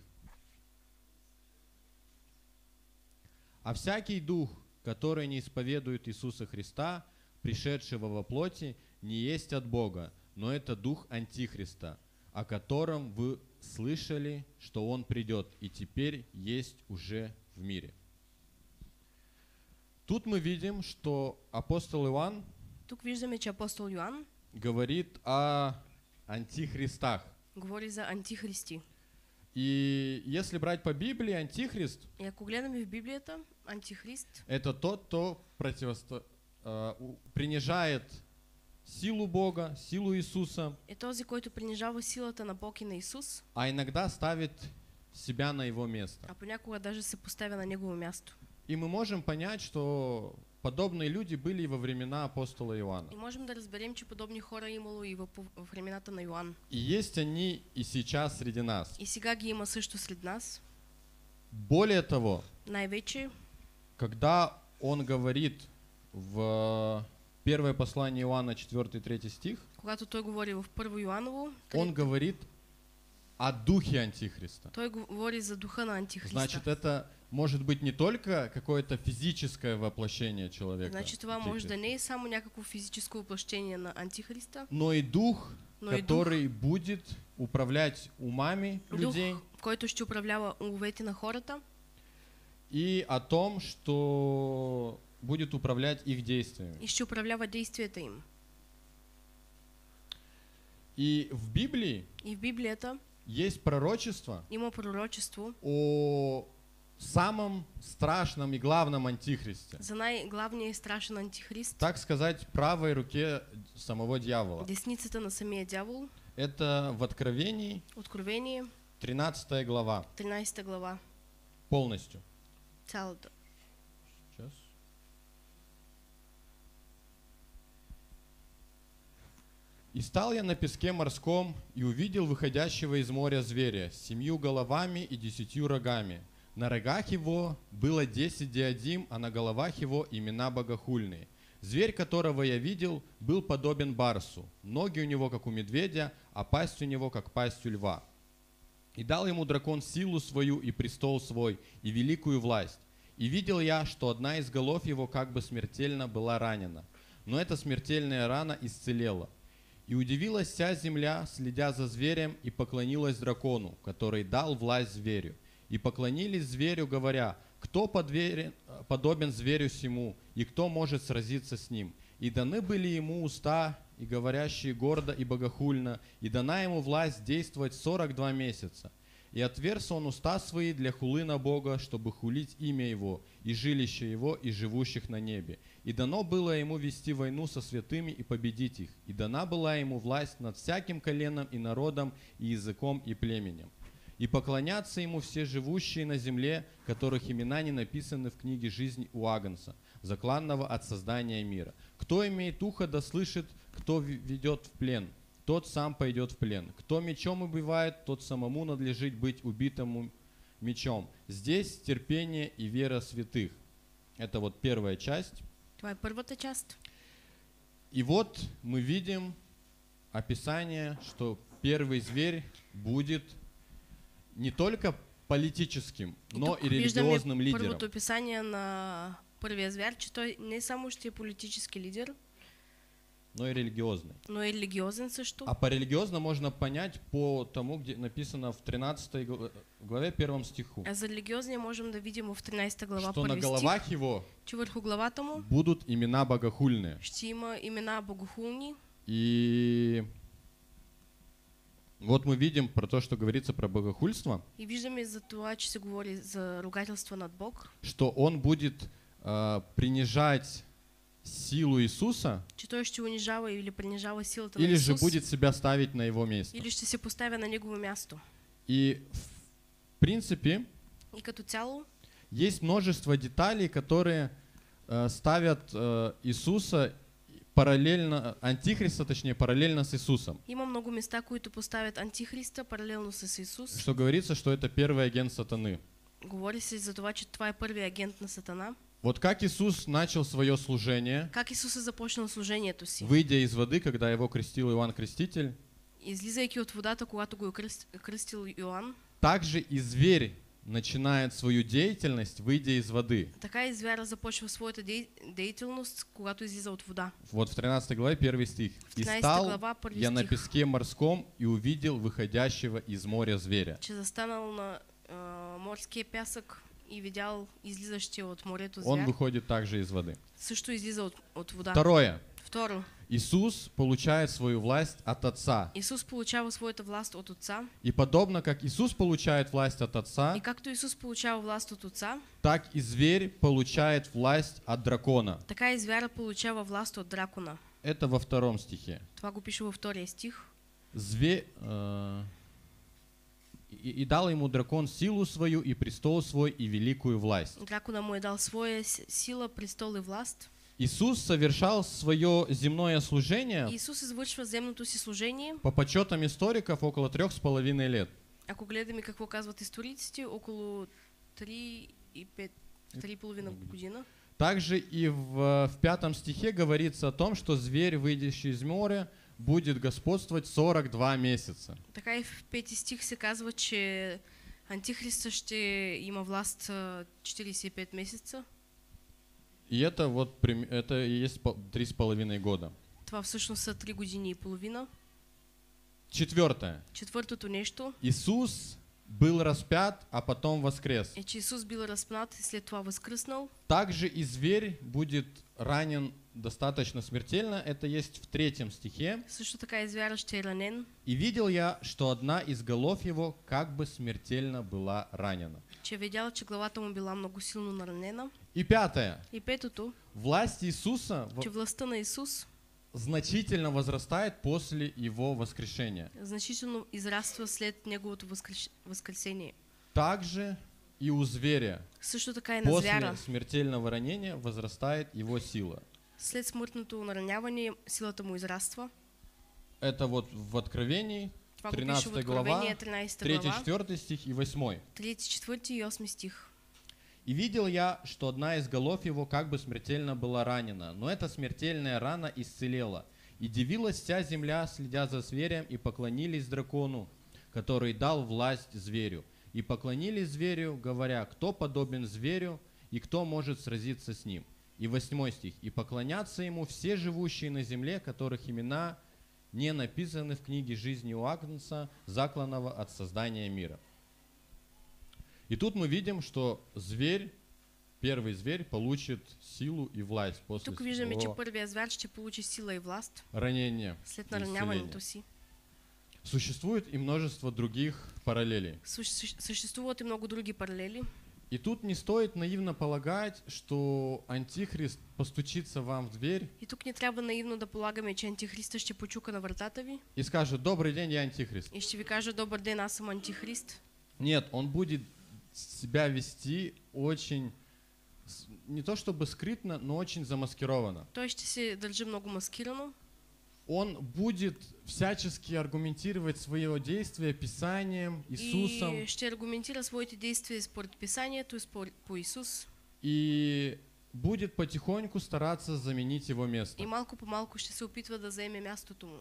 А всякий дух, который не исповедует Иисуса Христа, пришедшего во плоти, не есть от Бога, но это дух Антихриста, о котором вы слышали, что он придет и теперь есть уже в мире. Тут мы видим, что апостол Иоанн Тук виждаме, че апостол Йоан говорит о антихристах. говори за антихристи. И если брать по Библии, антихрист И ако гледаме в Библията, антихрист — это тот, кто противосто... э, у- принижает силу Бога, силу Иисуса, е този, който принижава силата на Бог и на Исус, а иногда ставит себя на его место. а понякога даже се поставя на негово място. И мы можем понять, что подобные люди были и во времена апостола Иоанна. И можем да разберем, че подобни хора е имало и в, в времената на Йоан. И есть они и сейчас среди нас. И сега ги има също сред нас. Более того, Най-вече, когда он говорит в первое послание Иоанна, четвёртый-третий стих, когато той говори в първо Йоаново, он говорит о духе Антихриста. той говори за духа на Антихриста. Значит, это может быть не только какое-то физическое воплощение человека, Значи това може да не е само някакво физическо въплъщение на Антихриста, но и дух, но и дух, который будет управлять умами дух, людей, който ще управлява умовете на хората и о том, что будет управлять их действиями. и ще управлява действията им. И в Библии И в Библията есть пророчество има пророчество о самом страшном и главном антихристе. за най-главния и страшен Антихрист, Так сказать, правой руке самого дьявола. десницата на самия дявол. Это в Откровении Откровение, тринадцатая глава тринадесета глава, полностью. цялата. Сейчас. «И стал я на песке морском, и увидел выходящего из моря зверя с семью головами и десятью рогами. На рогах его было десять диадим, а на головах его имена богохульные. Зверь, которого я видел, был подобен барсу. Ноги у него, как у медведя, а пасть у него, как пасть у льва. И дал ему дракон силу свою и престол свой, и великую власть. И видел я, что одна из голов его как бы смертельно была ранена. Но эта смертельная рана исцелела. И удивилась вся земля, следя за зверем, и поклонилась дракону, который дал власть зверю. И поклонились зверю, говоря: кто подверен- подобен зверю сему, и кто может сразиться с ним? И даны были ему уста, и говорящие гордо и богохульно, и дана ему власть действовать сорок два месяца. И отверз он уста свои для хулы на Бога, чтобы хулить имя Его, и жилище Его, и живущих на небе. И дано было ему вести войну со святыми и победить их. И дана была ему власть над всяким коленом и народом, и языком, и племенем. И поклонятся ему все живущие на земле, которых имена не написаны в книге жизни у Агнца, закланного от создания мира. Кто имеет ухо, да слышит, кто ведет в плен, тот сам пойдет в плен. Кто мечом убивает, тот самому надлежит быть убитому мечом. Здесь терпение и вера святых. Это вот первая часть. Това е първата част. И вот мы видим описание, что первый зверь будет не только политическим, И но тук и виждаме религиозным лидером. първото описание на първия звяр, че той не само ще е политически лидер, Но и религиозный. но и религиозен също. А по религиозно можно понять по тому, где написано в тринадцатой гла- главе первом стиху, А за религиозния можем да видим в тринадесета глава что на първи стих, головах его че върху главата му будут имена богохульные. ще има имена богохулни. И вот мы видим про то, что говорится про богохульство, И виждаме за това, че се говори за ругателство над Бог, что он будет а, принижать силу Иисуса, че той ще унижава или принижава силата на или же Исус, будет себя ставить на его место. или ще се поставя на негово място. И в принципе И като цяло есть множество деталей, которые э, ставят э, Иисуса параллельно, Антихриста, точнее, параллельно с Иисусом. има много места, които поставят Антихриста паралелно с Исус. Что говорится, что это первый агент сатаны. Говори се за това, че това е първият агент на Сатана. Вот как Иисус начал свое служение, Как Исус е започнал служението си? выйдя из воды, когда его крестил Иоанн Креститель, Излизайки от водата, когато го е кръст- кръстил Йоан, также и зверь начинает свою деятельность, выйдя из воды. така и звяра започва своята дей- деятелност, когато излиза от вода. Вот в тринадцатой главе первый стих. В «И тринадесета стал глава първи я на стих, песке морском и увидел выходящего из моря зверя». че застанал на а, морския пясък и видял излизащия от морето Он звяр. выходит также из воды. Също излиза от, от вода. Второе. Второ, Иисус получает свою власть от Отца. Исус получава своята власт от Отца. И подобно как Иисус получает власть от Отца, И както Исус получава власт от Отца, так и зверь получает власть от дракона. така и звяра получава власт от дракона. Это во втором стихе. Това го пише във втория стих. Зверь... э, и, и дал ему дракон силу свою, и престол свой, и великую власть. Дракона му е дал своя с- сила, престол и власт. Иисус совершал свое земное служение, Исус извършва земното си служение. по подсчетам историков, около трех с половиной лет. Ако гледаме какво казват историците, около три и пет, три и половина година. Также и в, в пятом стихе говорится о том, что зверь, выйдущий из моря, будет господствовать сорок два месяца. Така и в пети стих се казва, че Антихриста ще има власт а, четиридесет и пет месеца. И это вот прим- это и есть пол- три с половиной года. Това всъщност са три години и половина. Четвертое. Четвъртото нещо Иисус был распят, а потом воскрес. е, че Исус бил разпнат и след това възкръснал. Также и зверь будет ранен достаточно смертельно. Это есть в третьем стихе. Също така и звяра ще е ранен. «И видел я, что одна из голов его как бы смертельно была ранена». Че видял, че главата му била много силно наранена. И пятое. И петото, Власть Иисуса в- че властта на Исус значительно возрастает после его воскрешения. значително израства след неговото възкреш... възкресение. Также и у зверя Също така и на после звяра. смертельного ранения возрастает его сила. След смъртното нараняване силата му израства. Это вот в Откровении, Това го пише в тринадесета глава, Откровение, тринадесета третий, глава, четвертый стих и восьмой. трети, четвърти и осми стих. «И видел я, что одна из голов его как бы смертельно была ранена, но эта смертельная рана исцелела. И дивилась вся земля, следя за зверем, и поклонились дракону, который дал власть зверю. И поклонились зверю, говоря, кто подобен зверю, и кто может сразиться с ним». И восьмой стих. «И поклонятся ему все живущие на земле, которых имена не написаны в книге жизни у Агнца, закланного от создания мира». И тут мы видим, что зверь, первый зверь, получит силу и власть после Тук виждаме, че своего първия звяр ще получи сила и власт ранения. след и исцеления. нараняването си. Существует и множество других параллелей. Суще- Съществуват и много други паралели. И тут не стоит наивно полагать, что Антихрист постучится вам в дверь И тук не трябва наивно да полагаме, че Антихриста ще почука на вратата ви и скажет: «Добрый день, я Антихрист». и ще ви каже: добър ден, аз съм Антихрист. Нет, он будет себя вести очень, с- не то чтобы скрытно, но очень замаскированно. Той ще се държи много маскирано. Он будет всячески аргументировать свое действие Писанием, Иисусом, И ще аргументира своите действия според Писанието и според по Исус. и будет потихоньку стараться заменить его место. И малко по малко ще се опитва да заеме мястото му.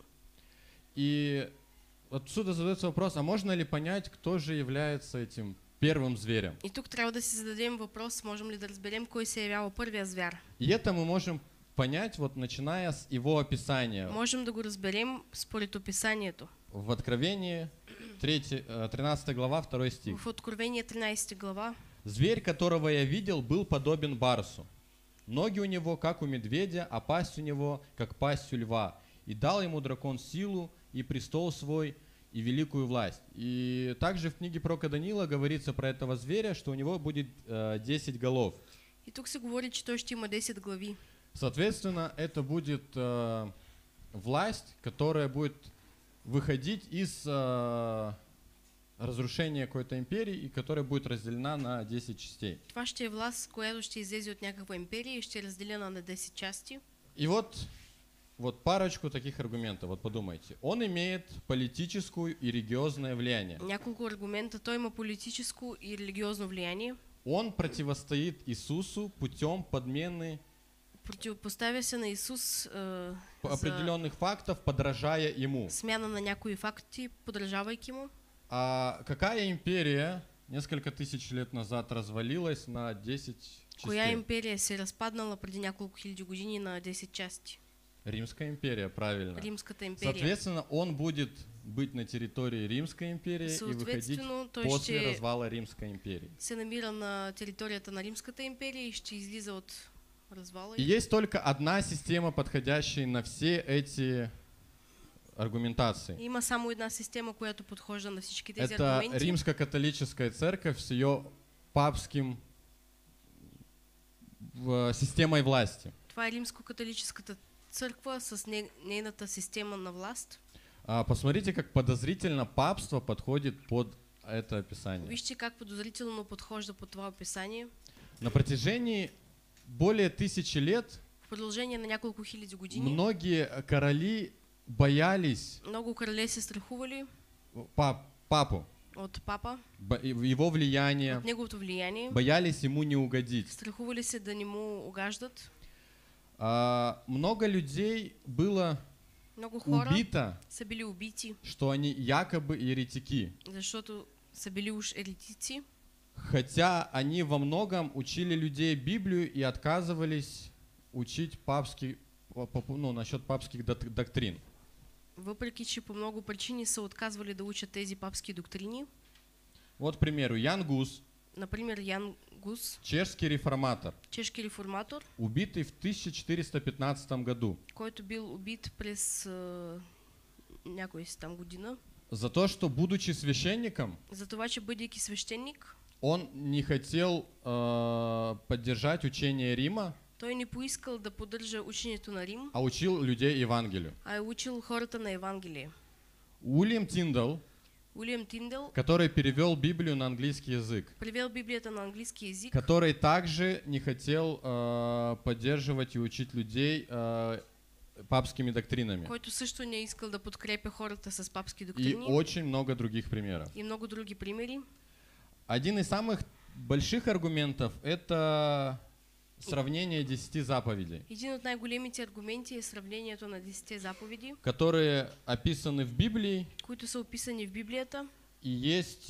И отсюда задается вопрос: а можно ли понять, кто же является этим первым зверем? И тук трябва да си зададем въпрос, можем ли да разберем кой се явява първия звяр. И это мы можем понять, вот начиная с его описания Можем да го разберем според описанието. в Откровении третья, э, тринадцатая глава, второй стих. В Откровение тринадесета глава. «Зверь, которого я видел, был подобен барсу. Ноги у него, как у медведя, а пасть у него, как пасть у льва. И дал ему дракон силу, и престол свой, и великую власть». И также в книге пророка Даниила говорится про этого зверя, что у него будет э, десять голов. И тук се говори, че той ще има десет глави. Соответственно, это будет э, власть, которая будет выходить из э, разрушения какой-то империи и которая будет разделена на десять частей. Това ще е власт, която ще излезе от някаква империя и ще е разделена на десет части. И вот, вот парочку таких аргументов. Вот подумайте. Он имеет политическую и религиозное влияние. Няколко аргумента. Той има политическо и религиозно влияние. Он противостоит Иисусу путем подмены Противопоставя се на Исус е, за определенных фактов, подражая ему. смяна на някои факти, подражавайки му. А какая империя несколько тысяч лет назад развалилась на десять Коя частей? империя се разпаднала преди няколко хиляди години на десет части? Римская империя, правильно. Римската империя. Соответственно, он будет быть на территории Римской империи и выходить Съответствено, той после ще развала Римской империи. се намира на територията на Римската империя и ще излиза от развала. И есть только одна система, подходящая на все эти аргументации. Има само една система, която подхожда на всички тези Это аргументи. римско-католическая церковь с ее папским в- системой власти. Това е римско-католическата църква с не, нейната система на власт. А, посмотрите, как подозрительно папство подходит под это описание. Вижте как подозрително подхожда по това описание. На протяжении более тысячи лет В продължение на няколко хиляди години многие короли боялись много крале се страхували пап, папу, от папа, бо- и- его влияние, от неговото влияние. боялись ему не угодить. Страхували се да не му угаждат. А, много людей было Много хора убито, са били убити, что они якобы еретики, защото са били уж еретици, хотя они во многом учили людей Библию и отказывались учить папский, по- по- ну, насчет папских док- доктрин. въпреки че по много причини са отказвали да учат тези папски доктрини. Вот, к примеру, Ян Гус, Например, Ян Гус, чешский реформатор, чешки реформатор, убитый в тысяча четыреста пятнадцатом году който бил убит през а, някой си там година, за то, что, будучи священником, за това, че бъдейки свещеник, он не хотел э, поддержать учение Рима, той не поискал да поддържа учението на Рим, а учил людей Евангелию. а е учил хората на Евангелие. Уильям Тиндал, Уилям Тиндъл который перевел Библию на английский язык, превел Библията на английски език, который также не хотел э, поддерживать и учить людей э, папскими доктринами. който също не е искал да подкрепя хората с папски И доктрини. очень много других примеров. И много други примери. Один из самых больших аргументов – это сравнение десяти заповедей, Един от най-големите аргументи е сравнението на десетте заповеди, которые описаны в Библии които са описани в Библията и есть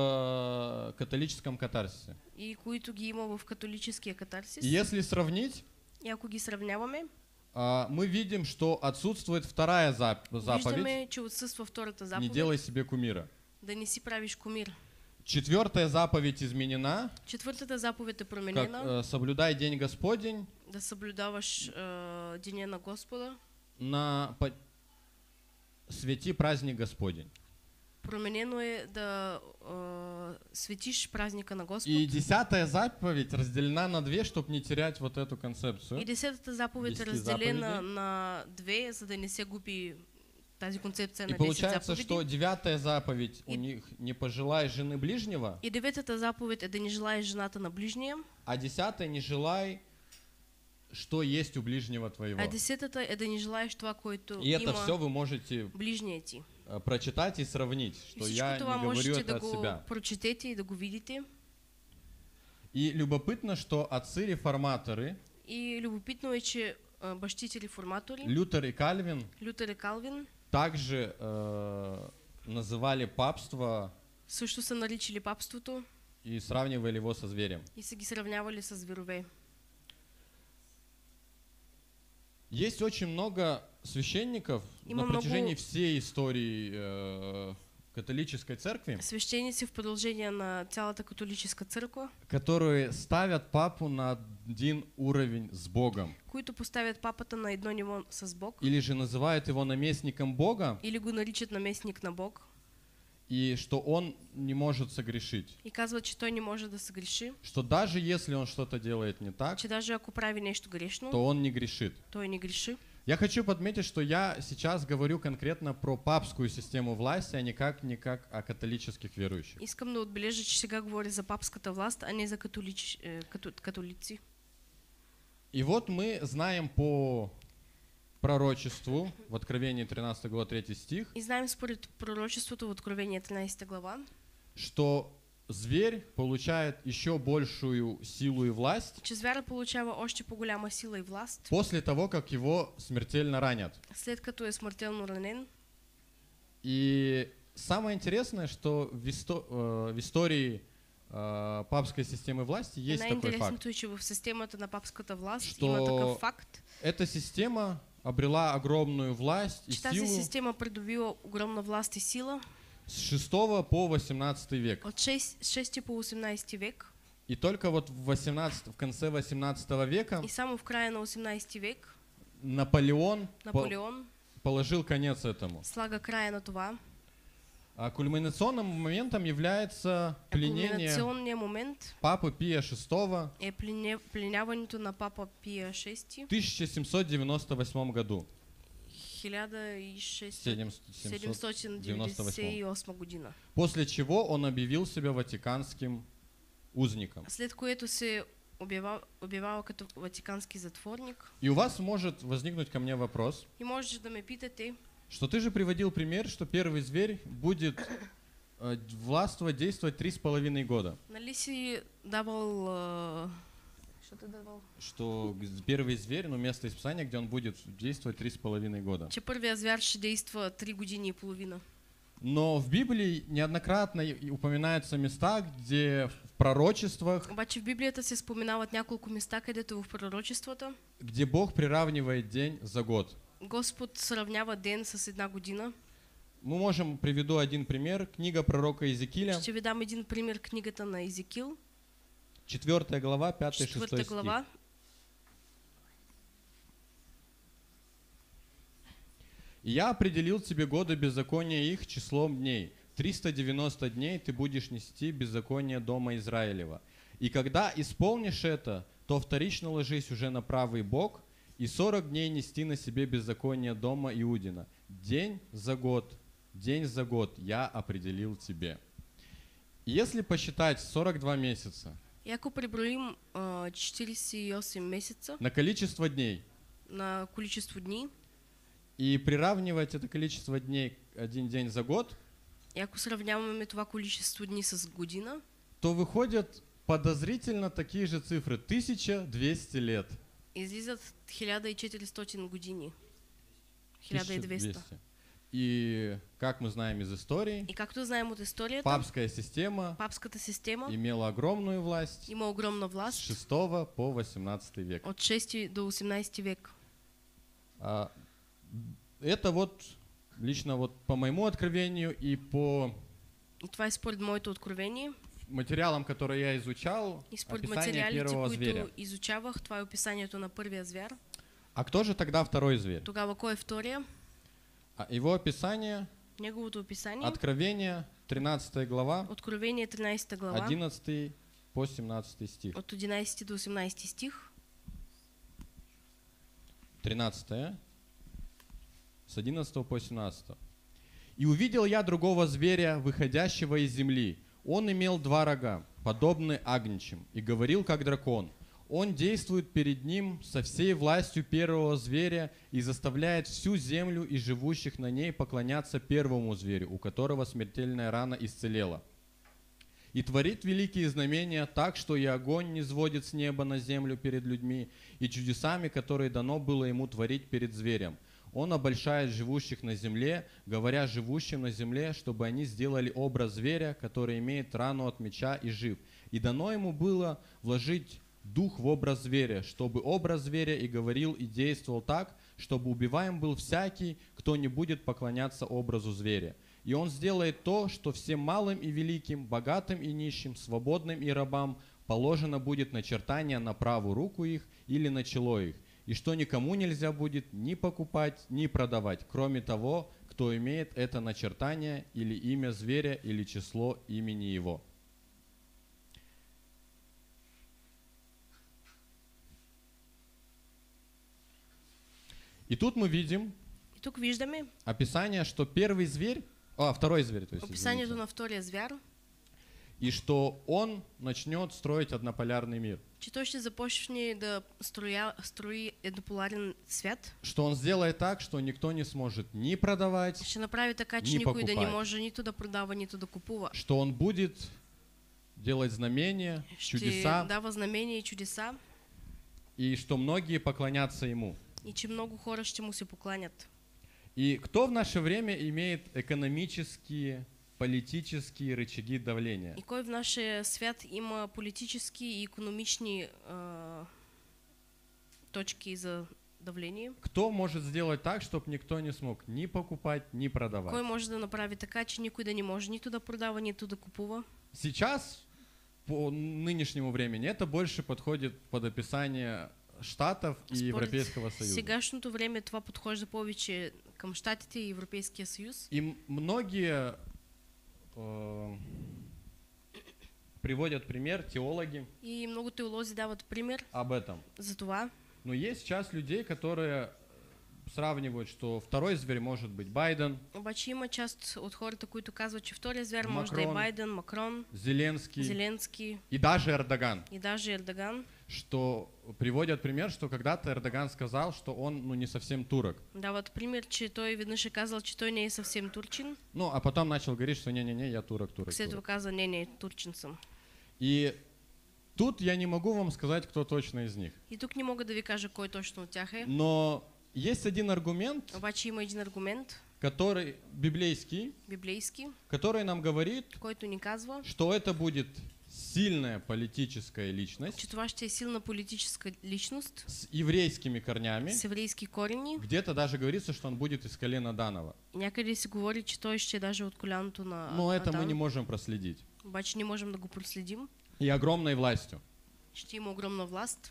в католическом катарсисе. и които ги има в католическия катарсис. И если сравнить, И ако ги сравняваме, а, мы видим, что отсутствует вторая зап- заповедь виждаме, че отсъства втората «Не заповед. делай себе кумира». Да не си правиш кумир. Четвертая заповедь изменена, Четвъртата заповед е как променена. э, «Соблюдай день Господень Да съблюдаваш е, деня на Господа на, по- свети праздник Господень. Променено е да э, светиш праздника на Господ. И десятая заповедь разделена на две, чтобы не терять вот эту концепцию. И десетата заповедь Десяти разделена заповедей. на две, за да не се губи тази концепция И на десет получается, заповеди. что девятая заповедь у И- них не пожелай жены ближнего, И деветата заповедь е да не желаеш жената на ближния, а десятая не желай, что есть у ближнего твоего. а десетата е да не желаеш това, което И это има все вы можете ближния ти. э, прочитать и сравнить, И что всичко я не това говорю можете это да от го себя. прочетете и да го видите. И любопытно, что отцы-реформаторы, И любопитно е, че а, бащите реформатори, Лютер и Кальвин, Лютер и Калвин, также э, называли папство също са наричали папството и сравнивали его со зверем. и са ги сравнявали с зверове. Есть очень много священников Има на протяжении много- всей истории э, католической церкви, Свещеници в продължение на цялата католическа църква, которые ставят папу на один уровень с Богом. които поставят папата на едно ниво с Бог Или же называют его наместником Бога, или го наричат наместник на Бог и что он не может согрешить. и казват, че той не може да се греши, Что даже если он что-то делает не так, че даже ако прави нещо грешно, то он не грешит. той не греши. Я хочу подметить, что я сейчас говорю конкретно про папскую систему власти, а никак не как о католических верующих. Искам да отбележа, че сега говоря за папската власт, а не за католич, е, като, католици. И вот мы знаем по пророчеству в Откровении тринадцатой глава третий стих, И знаем според пророчеството в Откровение тринадесета глава, что зверь получает еще большую силу и власть че звяра получава още по-голяма сила и власт, после того, как его смертельно ранят. след като е смъртелно ранен. И самое интересное, что в, исто- э, в истории э, папской системы власти И есть такой факт. най-интересното е, че в системата на папската власт Що- има такъв факт, Эта система обрела огромную власть и че тази силу система придобила огромна власт и сила с шестого по восемнадцатый век. от шести по осемнадесети век. И только вот в, восемнадцатом, в конце восемнадцатого века И само в края на осемнадесети век Наполеон по- Наполеон положил конец этому. слага края на това. А кульминационным моментом является пленение Кулминационният момент папы Пия шестого е плене- пленяването на папа Пия шести в тысяча семьсот девяносто восьмом году. хиляда и шестстотин Седем- семьсот девяносто деветдесет и восьмом. осма година. После чего он объявил себя ватиканским узником. След което се обява- обявява като ватикански затворник. И у вас может возникнуть ко мне вопрос, И можете да ме питате, что ты же приводил пример, что первый зверь будет э, властвовать, действовать три с половиной года. нали си давал... а, Що ти давал? Что г- первый зверь, ну место испытания, где он будет действовать три с половиной года. Че първия звяр ще действа три години и половина. Но в Библии неоднократно и- и упоминаются места, где в пророчествах, Обаче в Библията се споменават няколко места, където в пророчествата где Бог приравнивает день за год. Господ сравнява ден с една година. Мы можем, приведу один пример, книга пророка Иезекииля, Ще ви дам един пример, книгата на Езекил, четвёртая глава, пятый-шестой четвърта стих. глава. «И я определил тебе годы беззакония их числом дней. триста девяносто дней ты будешь нести беззаконие дома Израилева. И когда исполнишь это, то вторично ложись уже на правый бок, и сорок дней нести на себе беззаконие дома Иудина. День за год, день за год я определил тебе». И если посчитать сорок два месяца И ако преброим а, четиридесет и осем месеца на количество дней на количество дни, и приравнивать это количество дней один день за год, и ако сравняваме това количество дни с година, то выходят подозрительно такие же цифры. тысяча двести лет. излизат хиляда и четиристотин години. хиляда и двеста. тысяча двести. И, как мы знаем из истории, И както знаем от историята, папская система папската система имела огромную власть има огромна с власт шестого по восемнадцатый век. от шести до осемнадесети век. А, это вот лично вот по моему откровению и по И това е според моето откровение. материалам, которые я изучал, И според описание материалите, первого зверя. които изучавах, това е описанието на първия звяр. А кто же тогда второй зверь? Тогава кой е втория? А его описание, Неговото описание, Откровение, тринадцатая глава, Откровение тринадесета глава, одиннадцатый по семнадцатый стих. от одинадесети до осемнадесети стих, тринадцатая, с одиннадцатого по семнадцатый. «И увидел я другого зверя, выходящего из земли. Он имел два рога, подобные агнчим, и говорил, как дракон. Он действует перед ним со всей властью первого зверя и заставляет всю землю и живущих на ней поклоняться первому зверю, у которого смертельная рана исцелела. И творит великие знамения так, что и огонь не сводит с неба на землю перед людьми, и чудесами, которые дано было ему творить перед зверем. Он обольщает живущих на земле, говоря живущим на земле, чтобы они сделали образ зверя, который имеет рану от меча и жив. И дано ему было вложить дух в образ зверя, чтобы образ зверя и говорил, и действовал так, чтобы убиваем был всякий, кто не будет поклоняться образу зверя. И он сделает то, что всем малым и великим, богатым и нищим, свободным и рабам положено будет начертание на правую руку их или на чело их, и что никому нельзя будет ни покупать, ни продавать, кроме того, кто имеет это начертание или имя зверя, или число имени его». И тут мы видим И тук виждаме описание, что первый зверь, а, второй зверь, то есть, описанието извините, на втория звяр, и что он начнет строить однополярный мир, че той ще започне да строя, строи еднополарен свят, что он сделает так, что никто не сможет ни продавать, ще направи така, че ни никой да не покупать, може нито да продава, нито да купува. что он будет делать знамения, Ще чудеса, дава знамения и чудеса, и что многие поклонятся ему. и че много хора ще му се покланят. И кто в наше время имеет экономические, политические рычаги давления? И кой в нашия свят има политически и икономични а, точки за давление? Кто может сделать так, чтобы никто не смог ни покупать, ни продавать? Кой може да направи така, че никой да не може нито да продава, нито да купува? Сейчас, по нынешнему времени, это больше подходит под описание Штатов и Според Европейского Союза. сегашното време това подхожда повече към Щатите и Европейския съюз. И м- многие э, приводят пример, теологи, И много теолози дават пример об этом. за това. Но есть часть людей, которые сравнивают, что второй зверь может быть Байден, Обаче има част от хората, които казват, че втория звяр може да е Макрон, Байден, Макрон, Зеленский Зеленски и даже Эрдоган. и даже Ердоган. Что приводят пример, что когда-то Эрдоган сказал, что он ну, не совсем турок. Дават пример, че той веднъж е казал, че той не е съвсем турчин. Ну, а потом начал говорить, что не-не-не, я турок, турок, След това турок. каза, не, не, турчин съм. И тут я не могу вам сказать, кто точно из них. И тук не мога да ви кажа кой точно от тях е. Но есть один аргумент, Обаче има един аргумент, который библейский, библейски, который нам говорит, който ни казва, что это будет сильная политическая личность че това ще е силна политическа личност с еврейскими корнями. с еврейски корени. Где-то даже говорится, что он будет из колена Данова. И някъде се говори, че той ще е даже от коляното на Но это мы Адан. не можем проследить. Обаче не можем да го проследим. И огромной властью. Ще има огромна власт.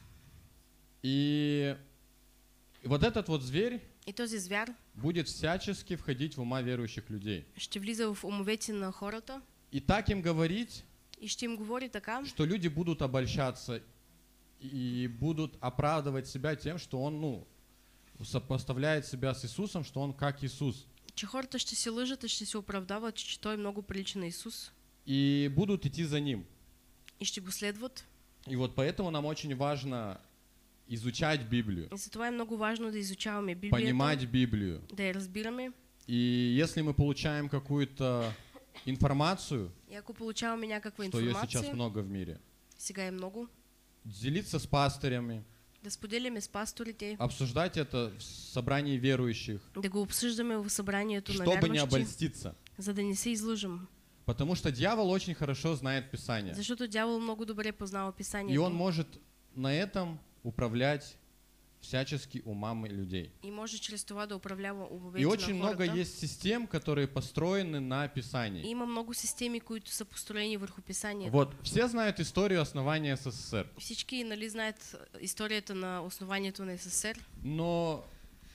И вот этот вот зверь И този звяр будет всячески входить в ума верующих людей. ще влиза в умовете на хората И так им говорить, и ще им говори така, что люди будут обольщаться и будут оправдывать себя тем, что он, ну, сопоставляет себя с Иисусом, что он как Иисус. че хората ще се лъжат и ще се оправдават, че той много прилича на Исус И будут идти за ним. и ще го следват. И вот поэтому нам очень важно изучать Библию, И затова е много важно да изучаваме понимать Библията, Библию. да я разбираме. И если мы получаем какую-то информацию, И ако получаваме някаква что ее сейчас информация, много в мире, сега е много, делиться с пастырями, да споделяме с пасторите, обсуждать это в собрании верующих, да го обсъждаме в събранието на чтобы не вярващи, обольститься. за да не се излъжем. Потому что дьявол очень хорошо знает Писание. Защото дявол много добре познава И Писанието. он может на этом управлять всячески умами людей. И може чрез това да управлява И умовете очень на много хората. есть систем, которые построены на И Писании. има много системи, които са построени върху Писанието. Вот, все знают историю основания СССР. Всички нали, знаят историята на основанието на СССР, Но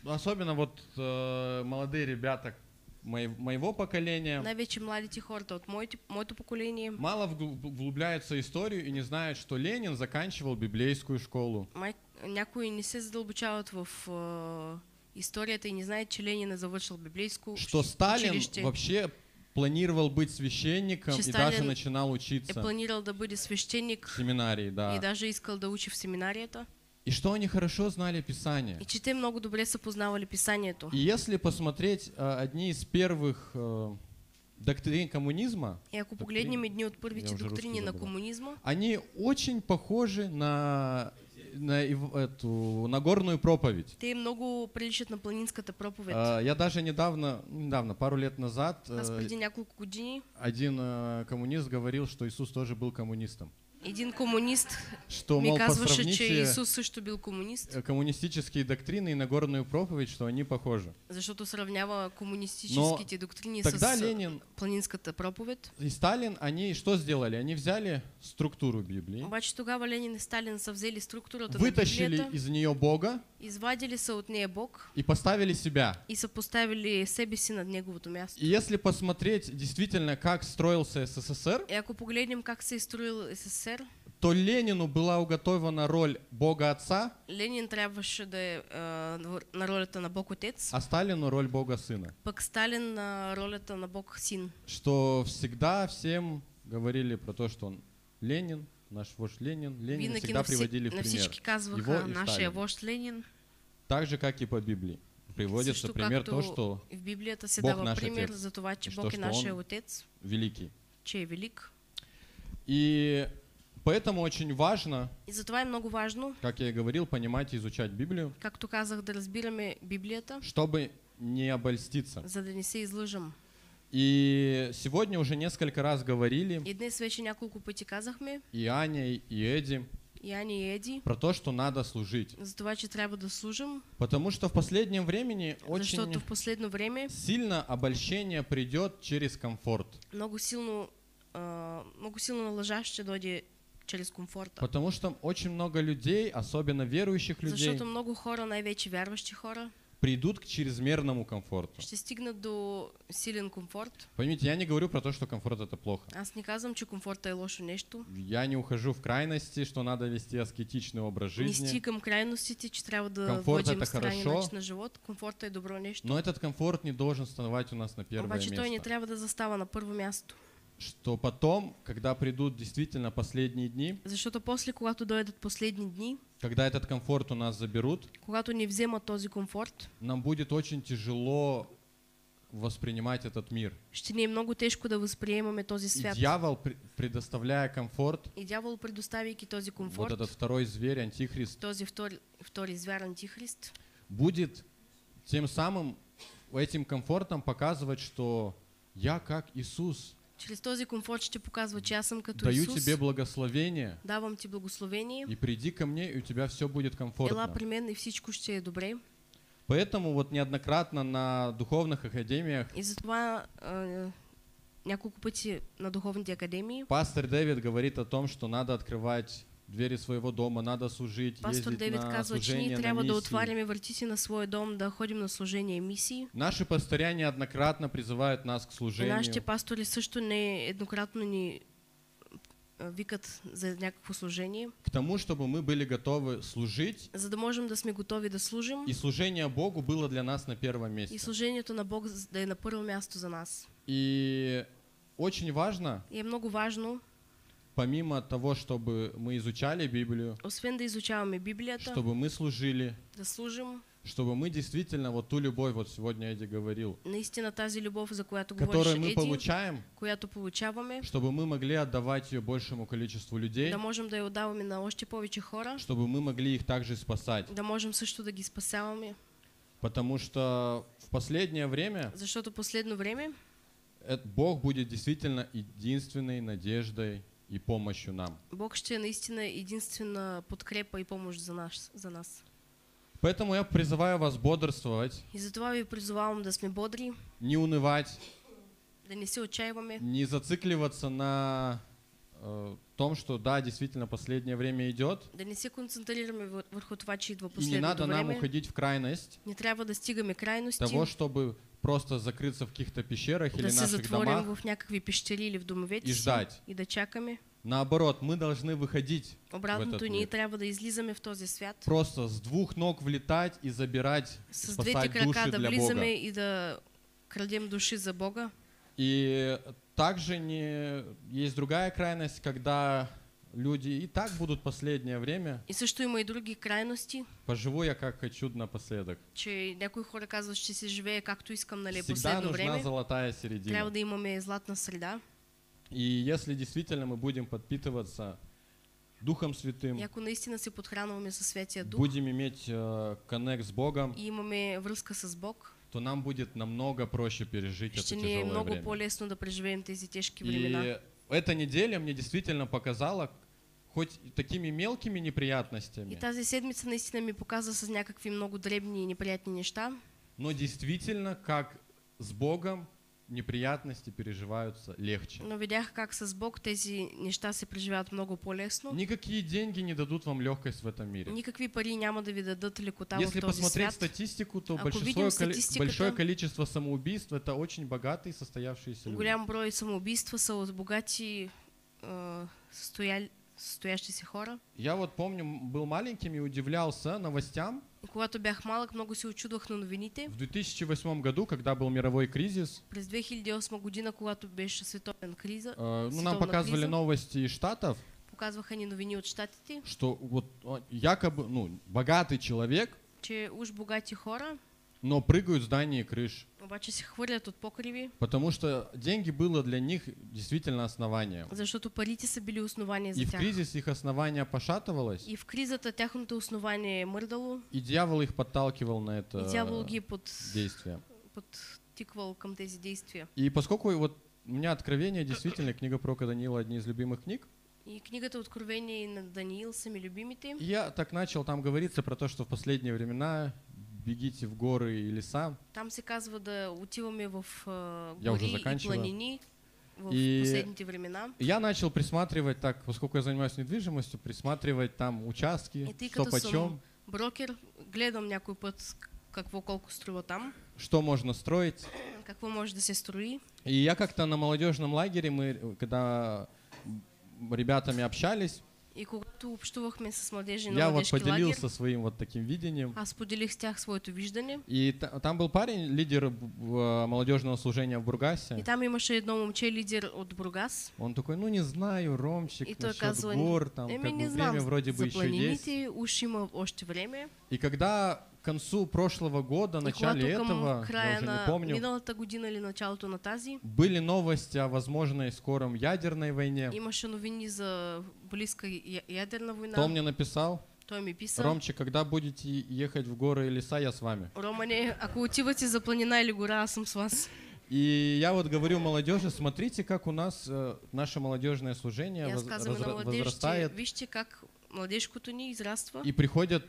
особенно вот э, молодые ребята мои- моего поколения, Най-вече младите хората от моето, моето поколение мало вгл- вглубляются в историю и не знают, что Ленин заканчивал библейскую школу. май, някои не се задълбочават в а, историята и не знаят, че Ленин е завършил библейско Что Сталин училище. вообще планировал быть священником Че и Сталин даже начинал Е учиться планирал да бъде в свещеник семинарии, и да. даже искал да учи в семинарията. И что они хорошо знали Писание. И че те много добре са познавали писанието. И если посмотреть а, одни из первых а, доктрин коммунизма, И ако погледнем едни от Я първите уже доктрини русский на забыл. комунизма, они очень похожи на, на ив- эту Нагорную проповедь. те много приличат на планинската проповед. А, Я даже недавно, недавно, пару лет назад, Аз э, преди няколко години один э, коммунист говорил, что Иисус тоже был коммунистом. един комунист Что, ми мол, казваше, че посравните Исус също бил комунист, э, коммунистические доктрины и Нагорную проповедь, что они похожи. защото сравнява комунистическите доктрини с Тогда Ленин планинската проповед. и Сталин, они что сделали? Они взяли структуру Библии, Обаче тогава Ленин и Сталин са взели структурата на вытащили Библията, из нее Бога извадили са от нея Бог и поставили себя. и са поставили себе си над неговото място. И если посмотреть действительно, как строился СССР, И ако погледнем как се е строил СССР, то Ленину была уготована роль Бога Отца, Ленин трябваше да е а, на ролята на Бог Отец, а Сталину роль Бога Сына. пък Сталин на ролята на Бог Син. Что всегда всем говорили про то, что он Ленин, наш вождь Ленин, Ленин Винаги всегда на, вси, приводили в на пример. всички Его казваха и нашия Сталин. вожд Ленин. Так же, как и по Библии. Приводится Също пример както то, что в Библията се Бог дава наш пример Отец. за това, че И Бог що, е що нашия Он Отец, великий. че е велик. И поэтому очень важно, И затова е много важно, как я и говорил, понимать и изучать Библию, както казах, да разбираме Библията, чтобы не обольститься. за да не се излъжам. И сегодня уже несколько раз говорили, И днес вече няколко пъти казахме, и Аня, и Эдди, и Ани и Еди, про то, что надо служить. за това, че трябва да служим, Потому что в последнем времени защото очень в последно време сильно обольщение придет через комфорт. много силно, а, много силно на лъжа ще дойде чрез комфорта. Потому что очень много людей, особенно верующих людей, Защото много хора, най-вече вярващи хора, придут к чрезмерному комфорту. ще стигнат до силен комфорт. Поймите, я не говорю про то, что комфорт это плохо. Аз не казвам, че комфорта е лошо нещо. Я не ухожу в крайности, что надо вести аскетичный образ Не жизни. стигам крайностите, че трябва да Комфорт водим это странен хорошо. начин на живот. Комфорта е добро нещо. Но этот комфорт не должен вставать у нас на первое Обаче той не место. трябва да застава на първо място. Что потом, когда придут действительно последние дни, Защото после, когато дойдат последни дни, когда этот комфорт у нас заберут, когато ни вземат този комфорт, нам будет очень тяжело воспринимать этот мир. ще ни е много тежко да възприемаме този И свят. дьявол, пр- предоставляя комфорт, И дявол, предоставяйки този вот комфорт, этот второй зверь, антихрист, този втори, втори звяр антихрист, будет тем самым этим комфортом показывать, что я как Иисус, чрез този комфорт ще показва, че аз съм като даю Исус, тебе благословение, давам ти благословение, и приди ко мне, и у тебя все будет ела комфортно. при мен и всичко ще е добре. Поэтому вот неоднократно на духовных академиях И затова а, няколко пъти на духовните академии пастор Дэвид говорит о том, что надо открывать двери своего дома, надо служить, пастор ездить Девид на казва, че служение, ние на трябва да миссии. отваряме вратите на своя дом, да ходим на служение и мисии. Наши пастыря неоднократно призывают нас к И служению, нашите пастори също не еднократно ни а, викат за някакво служение, к тому, чтобы мы были готовы служить, за да можем да сме готови да служим и служение Богу было для нас на первом и месте. служението на Бог да е на първо място за нас. И очень важно, И е много важно, помимо того, чтобы мы изучали Библию, освен да изучаваме Библията, чтобы мы служили, да служим, чтобы мы действительно вот ту любовь, вот сегодня Эдди говорил, наистина тази любов, за която которую говориш мы Еди, получаем, която получаваме, чтобы мы могли отдавать ее большему количеству людей, да можем да я отдаваме на още повече хора, чтобы мы могли их также спасать. да можем също да ги спасяваме, Потому что в последнее время защото последно време э, Бог будет действительно единственной надеждой и помощью нам. Бог ще е наистина единствена подкрепа и помощ за нас. За нас. Поэтому я призываю вас бодрствовать, И затова ви призовавам да сме бодри, не унывать, да не се отчаиваме, не зацикливаться на э, том, что да, действительно последнее время идет, Да не се концентрираме вър- върху това, че идва и не последното надо нам време. уходить в крайность Не трябва да стигаме крайности, того, чтобы просто закрыться в каких-то пещерах или да се наших затворим домах в някакви пещери или в домовете и си ждать. и да чакаме. Наоборот, мы должны выходить в Обратното, этот ние мир. трябва да излизаме в този свят. Просто с двух ног влетать и забирать, С двете спасать крака души да для влизаме Бога. и да крадем души за Бога. И также не... есть другая крайность, когда люди и так будут последнее время. И също има и други крайности, Поживу я как хочу напоследок. че някои хора казват, ще се живее както искам, нали, Всегда последно нужна време. золотая середина. Трябва да имаме златна среда. И если действительно мы будем подпитываться Духом Святым, И ако наистина се подхранваме със Святия Дух будем иметь э, коннект с Богом, и имаме връзка с Бог, то нам будет намного проще пережить ще это ни е тяжелое много время. по-лесно да преживеем тези тежки времена. И эта неделя мне действительно показала, хоть и такими мелкими И неприятностями, тази седмица наистина ми показа с някакви много дребни и неприятни неща, но действительно, как с Богом неприятности переживаются легче. но видях как с Бог тези неща се преживяват много по-лесно. Никакие деньги не дадут вам легкость в этом мире. Никакви пари няма да ви дадат лекота в Если този посмотреть свят. статистику, то Ако большинство, видим коли- статистиката- большое количество самоубийств — это очень богатые, состоявшиеся люди. Голям брой самоубийства са от богати, э, състоял... състоящи се хора. Я вот помню, м, был маленьким и удивлялся новостям. И когато бях малък, много се очудвах на новините. В две тысячи восьмом году, когда был мировой кризис, През две хиляди и осма година, когато беше световен криза, э, ну, нам световна показывали криза, новости из Штатов, показваха ни новини от щатите, что вот о, якобы, ну, богатый человек, че уж богати хора, но прыгают с зданий и крыш, обаче се хвърлят от покриви, потому что деньги было для них действительно основанием. защото парите са били основание за И в тях. кризис их основание пошатывалось, И в кризата тяхното основание е мърдало, и дьявол их подталкивал на и это дявол ги под, действие. подтиквал към тези действия. И поскольку вот у меня Откровение, действительно, книга пророка Даниила — одни из любимых книг, И книгата Откровение на Даниил са ми любимите. и я так начал там говориться про то, что в последние времена бегите в горы и леса. Там се казва да отиваме в а, Я уже гори и заканчиваю. планини в И- последните времена. И я начал присматривать так, поскольку я занимаюсь недвижимостью, присматривать там участки, И ты, что като почем, съм брокер, гледам някой път какво колко струва там, что можно строить. какво може да се строи. И я как-то на молодежном лагере, мы когда ребятами общались, И когато общувахме с младежи я на вот младежки лагер, поделился своим вот таким видением. аз поделих с тях своето виждане. И та- там был парень, лидер б- б- молодежного служения в И Бургасе. там имаше едно момче, лидер от Бургас. Он такой: ну не знаю, Ромчик, И той насчет казва, гор, там Еми как не бы знам, время вроде бы за еще есть. планините уж има още време. И когда к концу прошлого года, И начале когато към этого, я края уже не на помню, миналата година или началото на тази, были новости о возможной скором ядерной войне, имаше новини за близка я- ядерна война. то он мне написал: Той ми писа: Ромчик, когда будете ехать в горы и леса, я с вами. Романе, ако отивате за планина или гора, аз съм с вас. И я вот говорю молодежи: смотрите, как у нас э, наше молодежное служение И аз воз- казвам на разра- младежите, возрастает, вижте как младежкото ни израства и приходят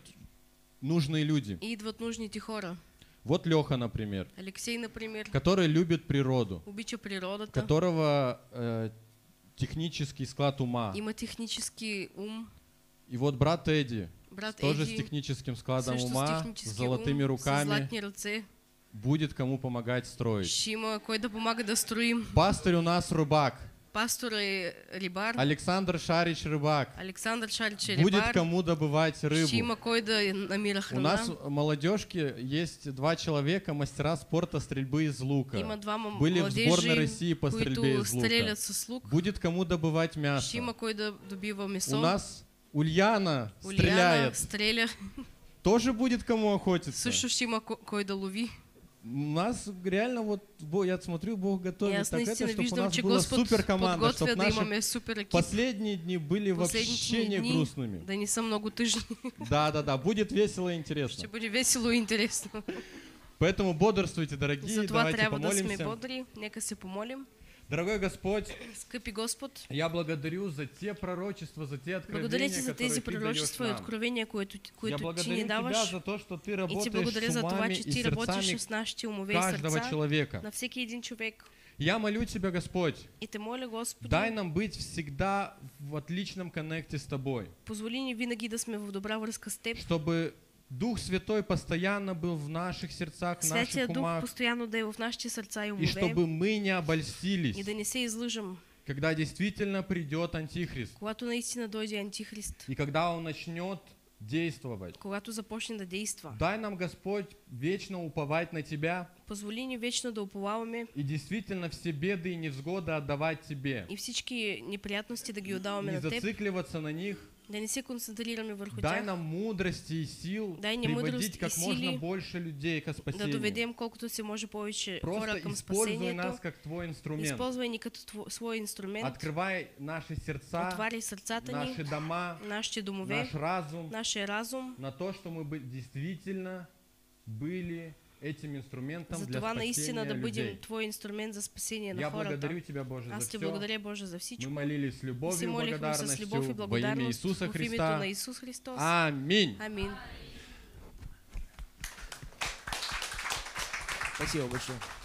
нужные люди. и идват нужните хора. Вот Леха, например, Алексей, например, который любит природу, обича природата, которого э, технический склад ума. има технически ум. И вот брат Эдди, Брат тоже с Еди, техническим складом също с ума, с технически золотыми ум, с руками, златни ръце. будет кому помогать строить. Ще има кой да помага да строим. Пастырь у нас рыбак, Пастор е рибар. Александр Шарич рыбак, Александър Шарич е будет рибар. кому добывать Ще рыбу. има кой да намира У храна. нас в молодежке есть два человека, мастера спорта стрельбы из лука. Има двама Были в сборной младежи, России по стрельбе които из лука. стрелят с лук. Будет кому добывать Ще мясо. има кой да добива месо. У нас Ульяна Ульяна стреляет. стреля. Тоже будет кому охотиться. Също ще има ко- кой да лови. У нас реально вот, Бо- я смотрю, Бог И готовит аз так это, наистина чтобы у виждам, нас че была Господ супер команда, подготвя чтобы да наши имаме супер екип. последние дни были вообще Последните не дни грустными. да не са много тъжни. Да, да, да, будет весело и Ще интересно. бъде весело и интересно. Поэтому бодрствуйте, дорогие, Затова давайте трябва да сме помолимся. бодри. Нека се помолим. Дорогой Господь, Скъпи Господ, я благодарю за те пророчества, за те благодаря откровения, ти за тези которые Ты даешь пророчества и нам. откровения, които, Я които ти благодарю ни Тебя даваш. за то, что Ты И ти работаешь благодаря с за това, умами че и ти работиш сердцами с нашите умове и каждого сърца человека. на всеки един човек. Я молю Тебя, Господь, И те моля, Господи, дай нам быть всегда в отличном коннекте с Тобой, позволи ни винаги да сме в добра връзка с Теб. чтобы Дух Святой постоянно был в наших сердцах, в Святия наших Дух умах, постоянно да е в нашите сърца и и умове. чтобы мы не И обольстились, да не се излъжем, когда действительно придет Антихрист, когато наистина дойде Антихрист, и когда Он начнет действовать. когато започне да действа. Дай нам, Господь, вечно уповать на Тебя Позволи ни вечно да уповаваме и действительно все беды и невзгоды отдавать Тебе. и всички неприятности да ги отдаваме Не на Теб, зацикливаться на них. да не се концентрираме върху Дай тях, нам мудрости и сил Дай ни приводить мудрост как и можно сили больше людей к да спасению. доведем колкото се може повече Просто хора към используй спасението. нас как Твой инструмент. Използвай ни като тво- свой инструмент. Открывай наши сердца, Отваряй сърцата ни, наши дома, нашите домове, наш разум нашия разум, на то, что мы бы действительно были этим инструментом за для това наистина спасения да бъдем людей. Твой инструмент за спасение на Я хората. благодарю Тебя, Боже, Аз за Ти все. благодаря, Боже, за Мы всичко. молились с И любовью се и молихме с благодарностью любов и во имя благодарност Иисуса в името Христа. на Исус Христос. Аминь. Амин. Спасибо большое.